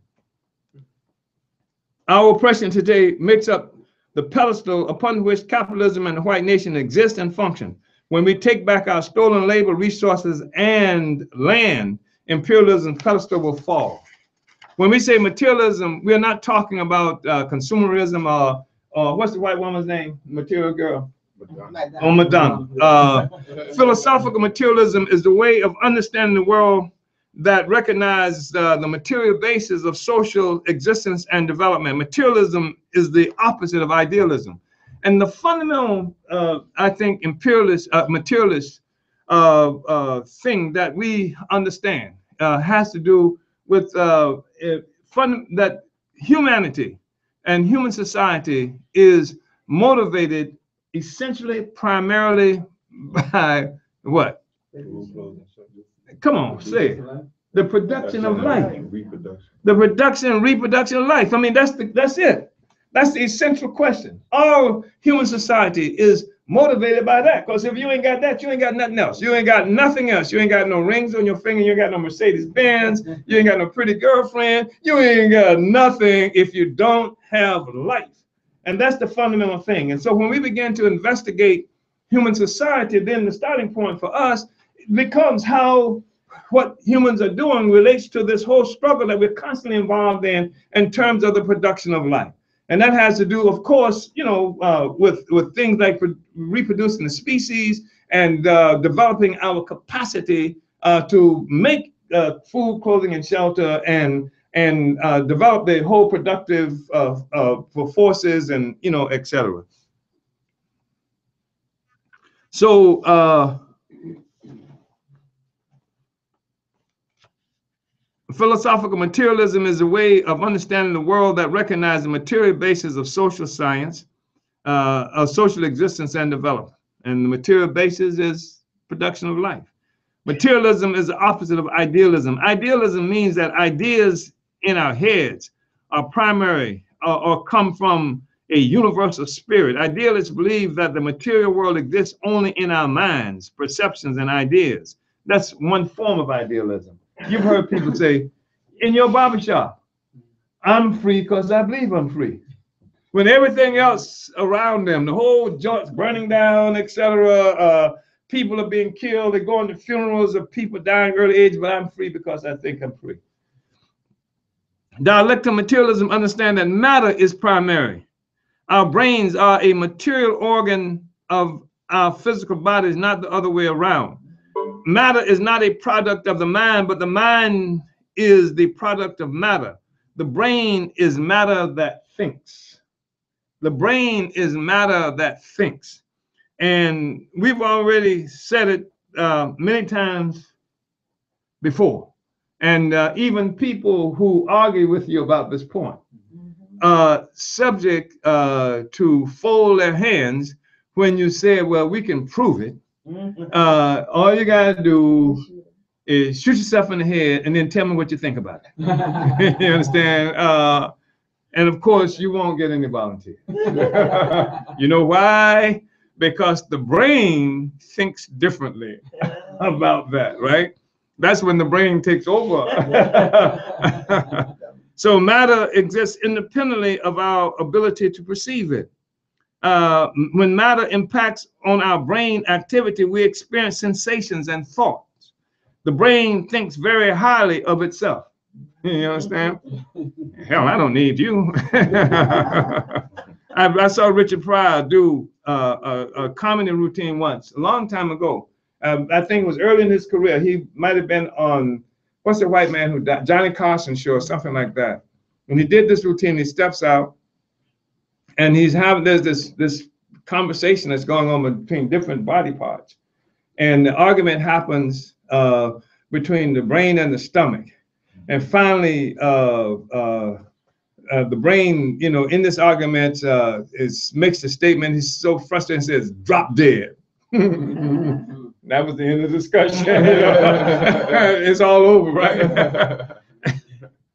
Our oppression today makes up the pedestal upon which capitalism and the white nation exist and function. When we take back our stolen labor, resources, and land, imperialism's pedestal will fall. When we say materialism, we're not talking about uh, consumerism or, or what's the white woman's name? Material girl? Madonna. Oh, Madonna. Uh, philosophical materialism is the way of understanding the world that recognizes uh, the material basis of social existence and development. Materialism is the opposite of idealism. And the fundamental, uh, I think, imperialist, uh, materialist uh, uh, thing that we understand uh, has to do with uh, fun that humanity and human society is motivated essentially, primarily by what? Come on, say it. The production of life. The production and reproduction of life. I mean, that's the, that's it. That's the essential question. All human society is motivated by that. Because if you ain't got that, you ain't got nothing else. You ain't got nothing else. You ain't got no rings on your finger. You ain't got no Mercedes Benz. You ain't got no pretty girlfriend. You ain't got nothing if you don't have life. And that's the fundamental thing. And so when we begin to investigate human society, then the starting point for us becomes how what humans are doing relates to this whole struggle that we're constantly involved in in terms of the production of life. And that has to do, of course, you know, uh, with, with things like reproducing the species and uh, developing our capacity uh, to make uh, food, clothing, and shelter, and and uh, develop the whole productive uh, uh, for forces and, you know, et cetera. So, uh, philosophical materialism is a way of understanding the world that recognizes the material basis of social science, uh, of social existence and development. And the material basis is production of life. Materialism is the opposite of idealism. Idealism means that ideas in our heads are primary or, or come from a universal spirit. Idealists believe that the material world exists only in our minds, perceptions, and ideas. That's one form of idealism. You've heard people say, in your barbershop, I'm free because I believe I'm free. When everything else around them, the whole joint's burning down, et cetera, uh, people are being killed, they're going to funerals of people dying early age, but I'm free because I think I'm free. Dialectical materialism understands that matter is primary. Our brains are a material organ of our physical bodies, not the other way around. Matter is not a product of the mind, but the mind is the product of matter. The brain is matter that thinks. The brain is matter that thinks. And we've already said it uh, many times before. And uh, even people who argue with you about this point are subject uh, to fold their hands when you say, well, we can prove it. Uh, all you gotta do is shoot yourself in the head and then tell me what you think about it. You understand? Uh, and of course, you won't get any volunteers. You know why? Because the brain thinks differently about that, right? That's when the brain takes over. So matter exists independently of our ability to perceive it. Uh, when matter impacts on our brain activity, we experience sensations and thoughts. The brain thinks very highly of itself. You understand? Hell, I don't need you. I, I saw Richard Pryor do uh, a, a comedy routine once, a long time ago. Um, I think it was early in his career. He might have been on, what's the white man who died? Johnny Carson show or something like that. When he did this routine, he steps out and he's having, there's this, this conversation that's going on between different body parts. And the argument happens uh, between the brain and the stomach. And finally, uh, uh, uh, the brain, you know, in this argument uh, is makes the statement, he's so frustrated and says, drop dead. That was the end of the discussion. You know? It's all over, right?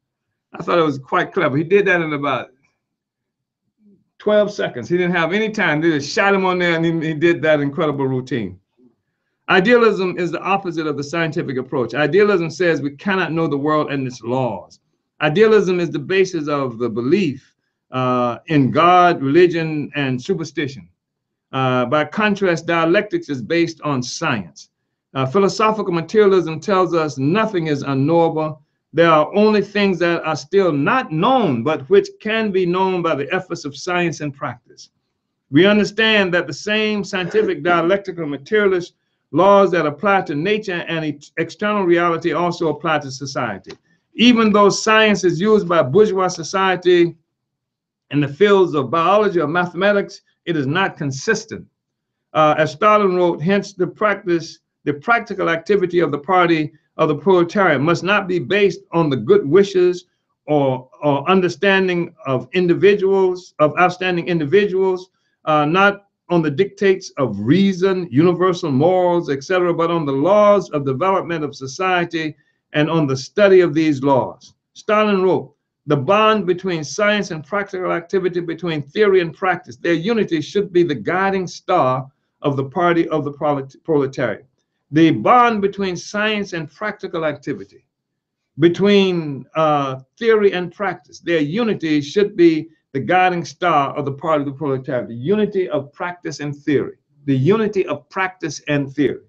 I thought it was quite clever. He did that in about twelve seconds. He didn't have any time. They just shot him on there, and he, he did that incredible routine. Idealism is the opposite of the scientific approach. Idealism says we cannot know the world and its laws. Idealism is the basis of the belief uh, in God, religion, and superstition. Uh, by contrast, dialectics is based on science. Uh, philosophical materialism tells us nothing is unknowable. There are only things that are still not known, but which can be known by the efforts of science and practice. We understand that the same scientific dialectical materialist laws that apply to nature and external reality also apply to society. Even though science is used by bourgeois society in the fields of biology or mathematics, it is not consistent. Uh, as Stalin wrote, hence the practice, the practical activity of the party of the proletariat must not be based on the good wishes or, or understanding of individuals, of outstanding individuals, uh, not on the dictates of reason, universal morals, et cetera, but on the laws of development of society and on the study of these laws. Stalin wrote, the bond between science and practical activity, between theory and practice, their unity should be the guiding star of the party of the proletariat. The bond between science and practical activity, between uh, theory and practice, their unity should be the guiding star of the party of the proletariat, the unity of practice and theory, the unity of practice and theory.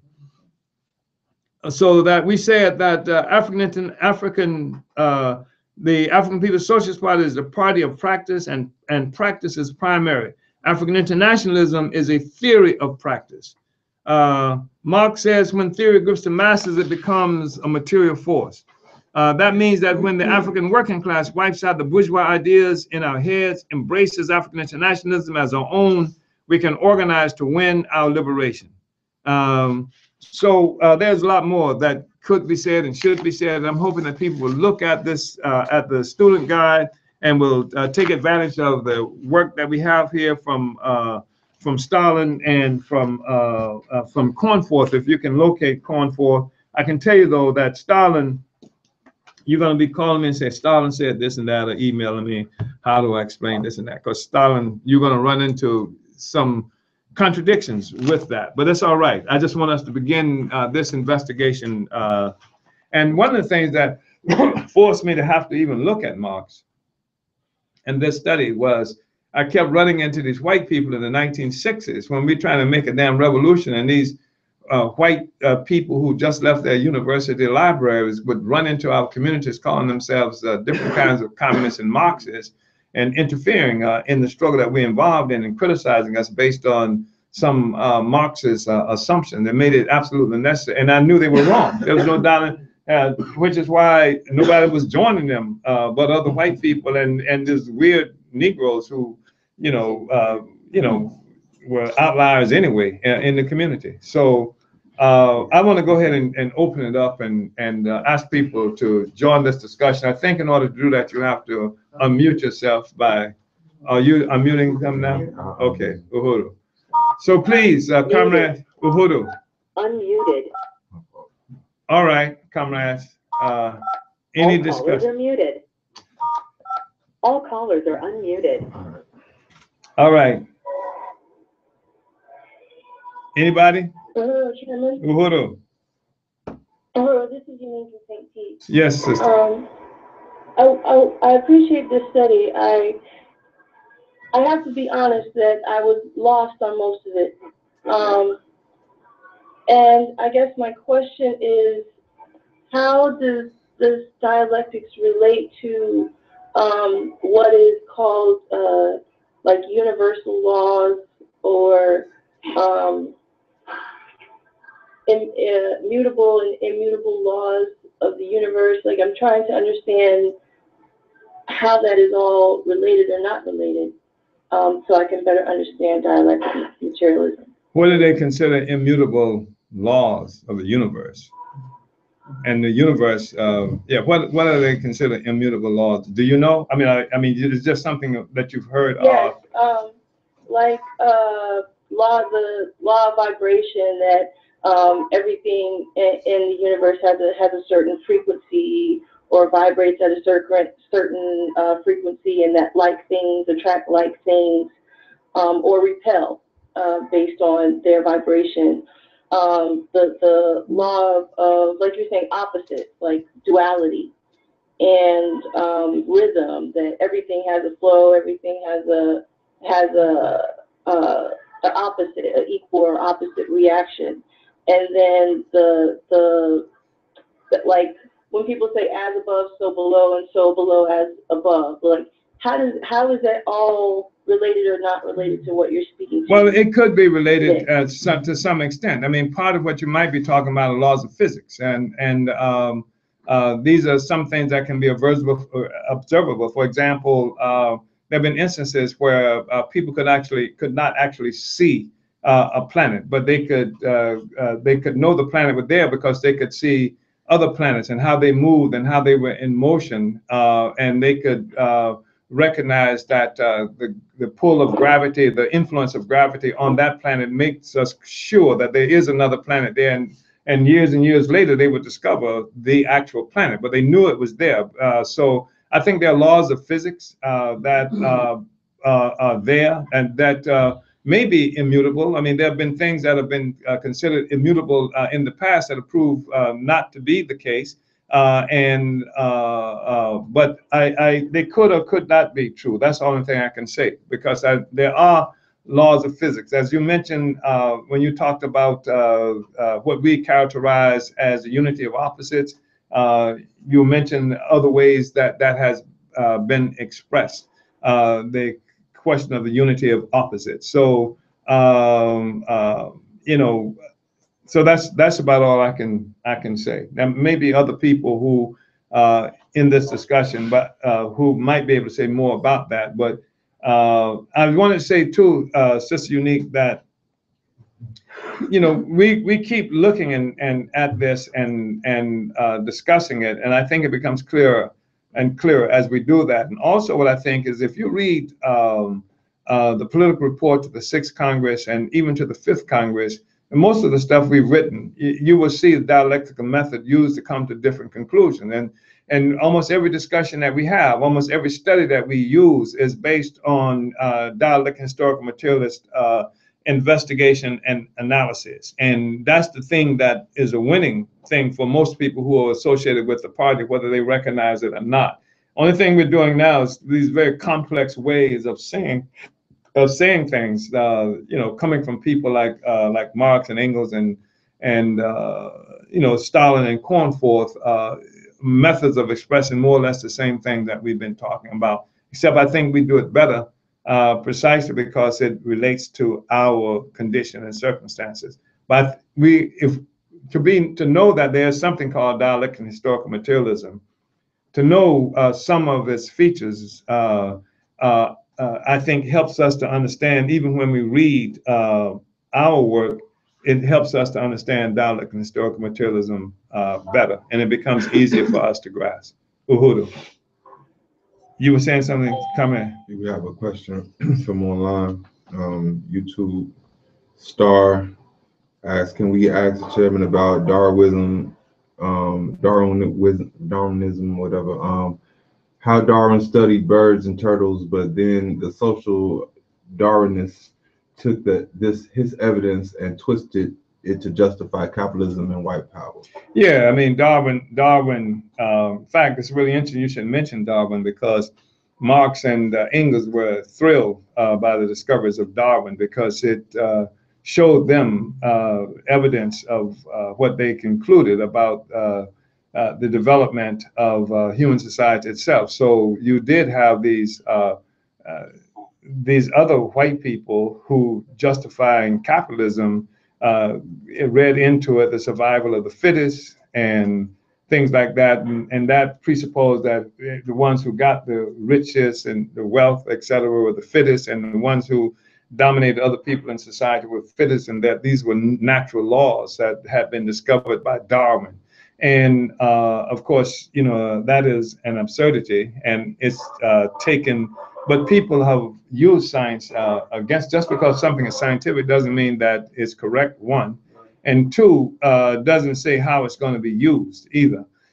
So that we said that uh, African, African, uh, the African People's Socialist Party is the party of practice, and, and practice is primary. African Internationalism is a theory of practice. Uh, Marx says when theory grips the masses, it becomes a material force. Uh, that means that when the African working class wipes out the bourgeois ideas in our heads, embraces African internationalism as our own, we can organize to win our liberation. Um, so uh, there's a lot more that could be said and should be said. And I'm hoping that people will look at this, uh, at the student guide, and will uh, take advantage of the work that we have here from uh, from Stalin and from uh, uh, from Cornforth. If you can locate Cornforth, I can tell you though that Stalin, you're going to be calling me and say, Stalin said this and that, or emailing me, how do I explain this and that? Because Stalin, you're going to run into some contradictions with that, but it's all right. I just want us to begin uh, this investigation. Uh, and one of the things that forced me to have to even look at Marx and this study was I kept running into these white people in the nineteen sixties when we were trying to make a damn revolution, and these Uh, white uh, people who just left their university libraries would run into our communities calling themselves uh, different kinds of communists and Marxists, and interfering uh, in the struggle that we're involved in, and criticizing us based on some uh, Marxist uh, assumption that made it absolutely necessary. And I knew they were wrong. There was no doubt, uh, which is why nobody was joining them uh, but other white people and and these weird Negroes who, you know, uh, you know, were outliers anyway uh, in the community. So uh, I want to go ahead and, and open it up and, and uh, ask people to join this discussion. I think in order to do that, you have to unmute yourself by, are you unmuting them now? Okay, Uhuru. So please, uh, Comrade Uhuru. Unmuted. All right, comrades. Uh, any All discussion? callers are muted. All callers are unmuted. All right. Anybody? Hello, Chairman. Uhuru. Hello, this is Unique from Saint Pete. Yes, sister. Um, I, I, I appreciate this study. I I have to be honest that I was lost on most of it. Um, and I guess my question is, how does this dialectics relate to um, what is called uh, like universal laws or um, in, uh, mutable and immutable laws of the universe? Like, I'm trying to understand how that is all related or not related, um, so I can better understand dialectical materialism. What do they consider immutable laws of the universe? And the universe, uh, yeah, what what do they consider immutable laws? Do you know? I mean, I, I mean, it's just something that you've heard Yes, of. um, like uh, law, the law of vibration, that um, everything in, in the universe has a has a certain frequency, or vibrates at a certain certain uh, frequency, and that like things attract like things, um, or repel uh, based on their vibration. Um, the the law of, of, like you're saying, opposites, like duality and um, rhythm, that everything has a flow, everything has a has a, a, a opposite, an equal or opposite reaction. And then the the like when people say as above, so below, and so below as above, like how does how is that all related or not related to what you're speaking to? Well, it could be related uh, some, to some extent. I mean, part of what you might be talking about are laws of physics, and and um, uh, these are some things that can be observable. observable. For example, uh, there have been instances where uh, people could actually could not actually see uh, a planet, but they could uh, uh, they could know the planet was there because they could see other planets and how they moved and how they were in motion, uh, and they could uh, recognize that uh, the, the pull of gravity, the influence of gravity on that planet makes us sure that there is another planet there. And, and years and years later, they would discover the actual planet, but they knew it was there. Uh, so I think there are laws of physics uh, that uh, uh, are there and that uh, may be immutable. I mean, there have been things that have been uh, considered immutable uh, in the past that have proved uh, not to be the case. Uh, and uh, uh, but I, I, they could or could not be true. That's the only thing I can say, because I, there are laws of physics. As you mentioned, uh, when you talked about uh, uh, what we characterize as the unity of opposites, uh, you mentioned other ways that that has uh, been expressed. Uh, the question of the unity of opposites. So, um, uh, you know, so that's that's about all I can I can say. There may be other people who uh, in this discussion, but uh, who might be able to say more about that. But uh, I want to say too, uh, Sister Unique, that you know we we keep looking and and at this and and uh, discussing it, and I think it becomes clearer and clearer as we do that. And also, what I think is, if you read um, uh, the political report to the Sixth Congress and even to the Fifth Congress, and most of the stuff we've written, you, you will see the dialectical method used to come to different conclusions. And and almost every discussion that we have, almost every study that we use is based on uh, dialectical historical materialist uh, investigation and analysis. And that's the thing that is a winning thing for most people who are associated with the party, whether they recognize it or not. Only thing we're doing now is these very complex ways of saying of saying things, uh, you know, coming from people like uh, like Marx and Engels and and uh, you know, Stalin and Cornforth, uh, methods of expressing more or less the same thing that we've been talking about. Except I think we do it better, uh, precisely because it relates to our condition and circumstances. But we, if to be to know that there's something called dialectical historical materialism, to know uh, some of its features. Uh, uh, Uh, I think helps us to understand, even when we read uh, our work, it helps us to understand dialectical and historical materialism uh, better, and it becomes easier for us to grasp. Uhudu, you were saying something? Come in. We have a question from online. Um, YouTube Star asks, can we ask the chairman about Darwinism, um, Darwin, Darwinism, whatever, um, how Darwin studied birds and turtles, but then the social Darwinists took the, this his evidence and twisted it to justify capitalism and white power. Yeah, I mean, Darwin, Darwin, uh, in fact, it's really interesting you should mention Darwin, because Marx and uh, Engels were thrilled uh, by the discoveries of Darwin, because it uh, showed them uh, evidence of uh, what they concluded about uh, Uh, the development of uh, human society itself. So you did have these uh, uh, these other white people who, justifying capitalism, uh, read into it the survival of the fittest and things like that, and, and that presupposed that the ones who got the riches and the wealth, et cetera, were the fittest, and the ones who dominated other people in society were fittest, and that these were natural laws that had been discovered by Darwin. And uh, of course, you know, that is an absurdity, and it's uh, taken, but people have used science uh, against, just because something is scientific doesn't mean that it's correct, one. And two, uh, doesn't say how it's going to be used either.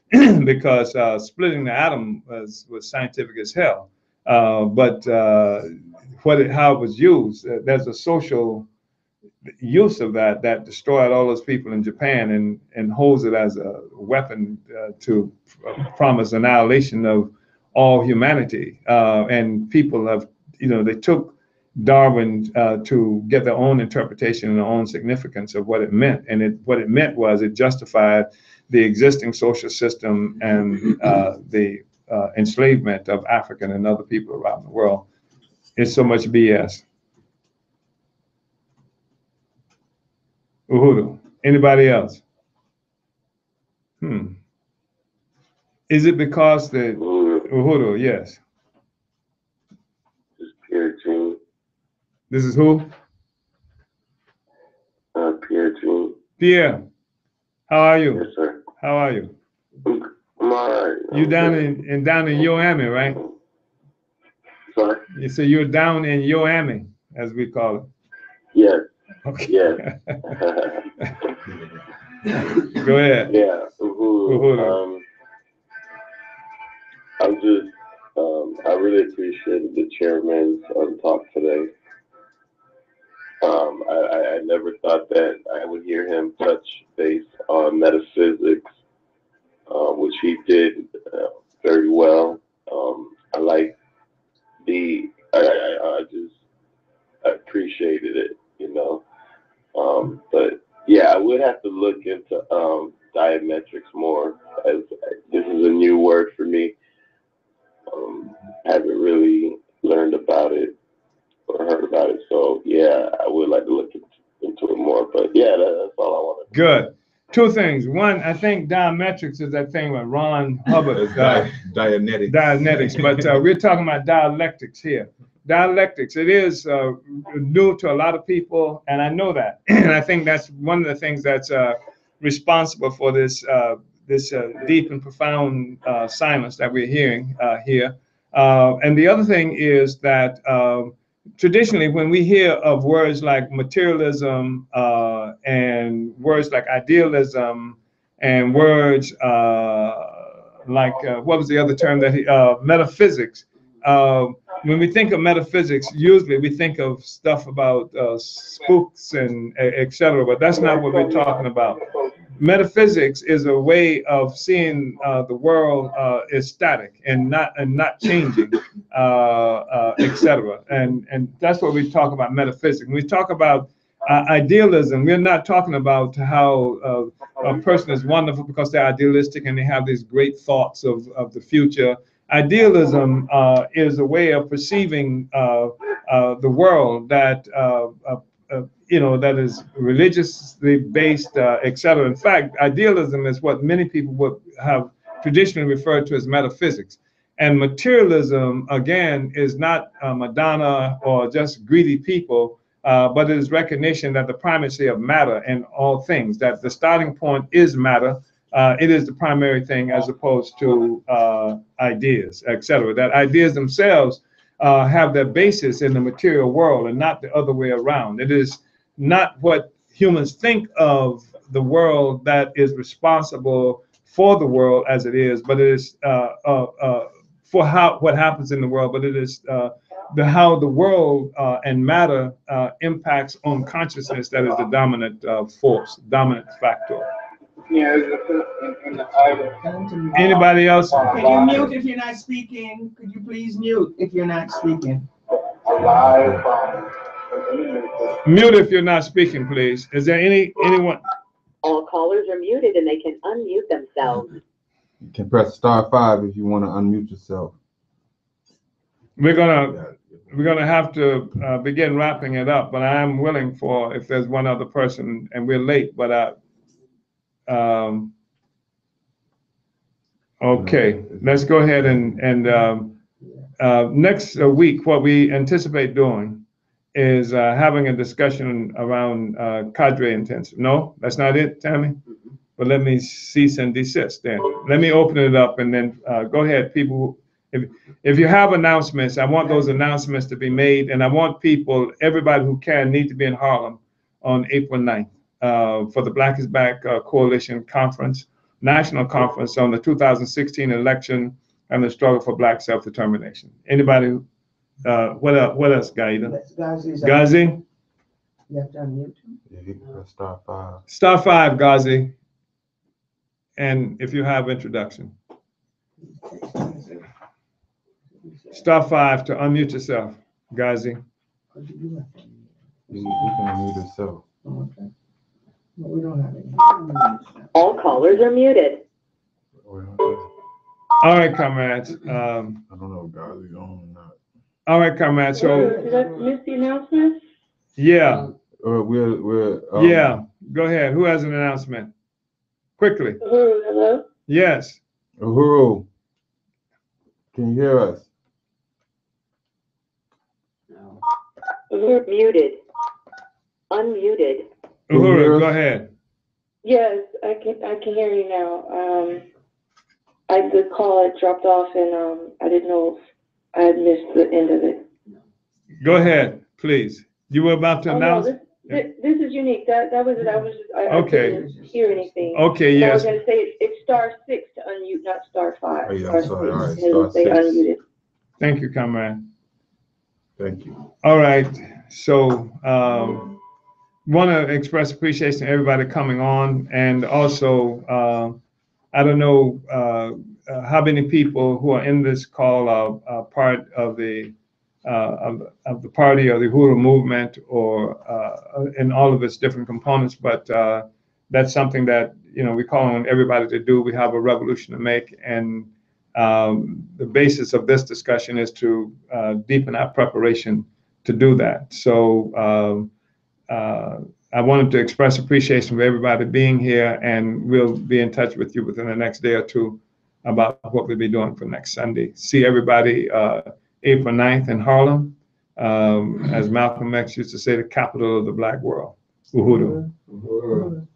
because uh, splitting the atom was, was scientific as hell. Uh, but uh, what it, how it was used, uh, there's a social use of that that destroyed all those people in Japan and, and holds it as a weapon uh, to promise annihilation of all humanity. Uh, and people have, you know, they took Darwin uh, to get their own interpretation and their own significance of what it meant. And it, what it meant was it justified the existing social system and uh, the uh, enslavement of African and other people around the world. It's so much B S. Uhuru. Anybody else? Hmm. Is it because the Uhuru, Uhuru? Yes. this is Pierre Jean. This is who? Uh, Pierre Jean. Pierre. How are you? Yes, sir. How are you? I'm, I'm all right. You I'm down good. in, in down in Yoami, right? Sorry? You say you're down in Yoami, as we call it. Yes. Okay. Yes. Go ahead. Yeah. Uhuru. Uhuru. Um, I'm just, um, I really appreciated the chairman's um, talk today. Um, I, I, I never thought that I would hear him touch base on metaphysics, uh, which he did uh, very well. Um, I like the, I, I, I just I appreciated it, you know. Um, but yeah, I would have to look into um, diametrics more, as this is a new word for me. Um, I haven't really learned about it or heard about it, so yeah, I would like to look into it more. But yeah, that, that's all I wanted. Good. Two things. One, I think diametrics is that thing with Ron Hubbard. Uh, Dianetics. Dianetics, but uh, we're talking about dialectics here. Dialectics, it is uh, new to a lot of people, and I know that. And I think that's one of the things that's uh, responsible for this uh, this uh, deep and profound uh, silence that we're hearing uh, here. Uh, and the other thing is that uh, traditionally, when we hear of words like materialism uh, and words like idealism and words uh, like, uh, what was the other term that he, uh, metaphysics, uh, when we think of metaphysics, usually we think of stuff about uh, spooks and et cetera, but that's not what we're talking about. Metaphysics is a way of seeing uh, the world uh, is static and not and not changing, uh, uh, et cetera. And and that's what we talk about metaphysics. When we talk about uh, idealism, we're not talking about how uh, a person is wonderful because they're idealistic and they have these great thoughts of, of the future. Idealism uh, is a way of perceiving uh, uh, the world that uh, uh, uh, you know that is religiously based, uh, et cetera. In fact, idealism is what many people would have traditionally referred to as metaphysics. And materialism, again, is not uh, Madonna or just greedy people, uh, but it is recognition that the primacy of matter in all things, that the starting point is matter. Uh, it is the primary thing as opposed to uh, ideas, et cetera. That ideas themselves uh, have their basis in the material world and not the other way around. It is not what humans think of the world that is responsible for the world as it is, but it is uh, uh, uh, for how what happens in the world, but it is uh, the how the world uh, and matter uh, impacts on consciousness that is the dominant uh, force, dominant factor. Yeah, in, in the title. Anybody else? Could you mute if you're not speaking? Could you please mute if you're not speaking? Alive from. Mute if you're not speaking, please. Is there any anyone? All callers are muted and they can unmute themselves. You can press star five if you want to unmute yourself. We're gonna we're gonna have to uh, begin wrapping it up, but I am willing for if there's one other person, and we're late, but I. Um, okay, let's go ahead and and um, uh, next week what we anticipate doing is uh, having a discussion around uh, cadre intensive. No, that's not it, Tammy. But let me cease and desist then. Let me open it up and then uh, go ahead, people. If if you have announcements, I want those announcements to be made, and I want people, everybody who can, need to be in Harlem on April ninth uh, for the Black is Back uh, Coalition Conference. National Conference on the two thousand sixteen election and the struggle for Black self-determination. Anybody? Uh, what else? What else, Gaida? Ghazi's- Ghazi? You have to unmute. Yeah, he press star five. Star five, Ghazi. And if you have introduction. Star five to unmute yourself, Ghazi. What did you have to unmute? He, he can mute himself. Oh, okay. Well, we don't have any. All callers are muted. All right, comrades. Um, I don't know if guys is on or not. all right, comrades. So, Did I miss the announcement? yeah, Uh, we're, we're, um, yeah. Go ahead. Who has an announcement? Quickly. Uhuru, hello? Yes. Uhuru, can you hear us? Uhuru muted. Unmuted. Can you hear Uhuru, us? go ahead. Yes, I can, I can hear you now. Um, I, the call had dropped off and, um, I didn't know if I had missed the end of it. Go ahead, please. You were about to Oh, no, announce? this, this, this is unique. That, that was it. I was, just- I, I Okay. didn't hear anything. Okay, And I was yes. gonna say, it- it's star six to unmute, not star five. Oh, yeah, Star I'm sorry. six, All right, and it'll star say six. unmuted. Thank you, comrade. Thank you. All right. So, um, want to express appreciation to everybody coming on, and also, uh, I don't know uh, uh, how many people who are in this call are, are part of the uh, of, of the party or the Uhuru movement, or uh, in all of its different components. But uh, that's something that, you know, we call on everybody to do. We have a revolution to make, and um, the basis of this discussion is to uh, deepen our preparation to do that. So. Um, uh, I wanted to express appreciation for everybody being here, and we'll be in touch with you within the next day or two about what we'll be doing for next Sunday. See everybody uh, April ninth in Harlem, um, as Malcolm X used to say, the capital of the Black world. Uhuru. Uhuru.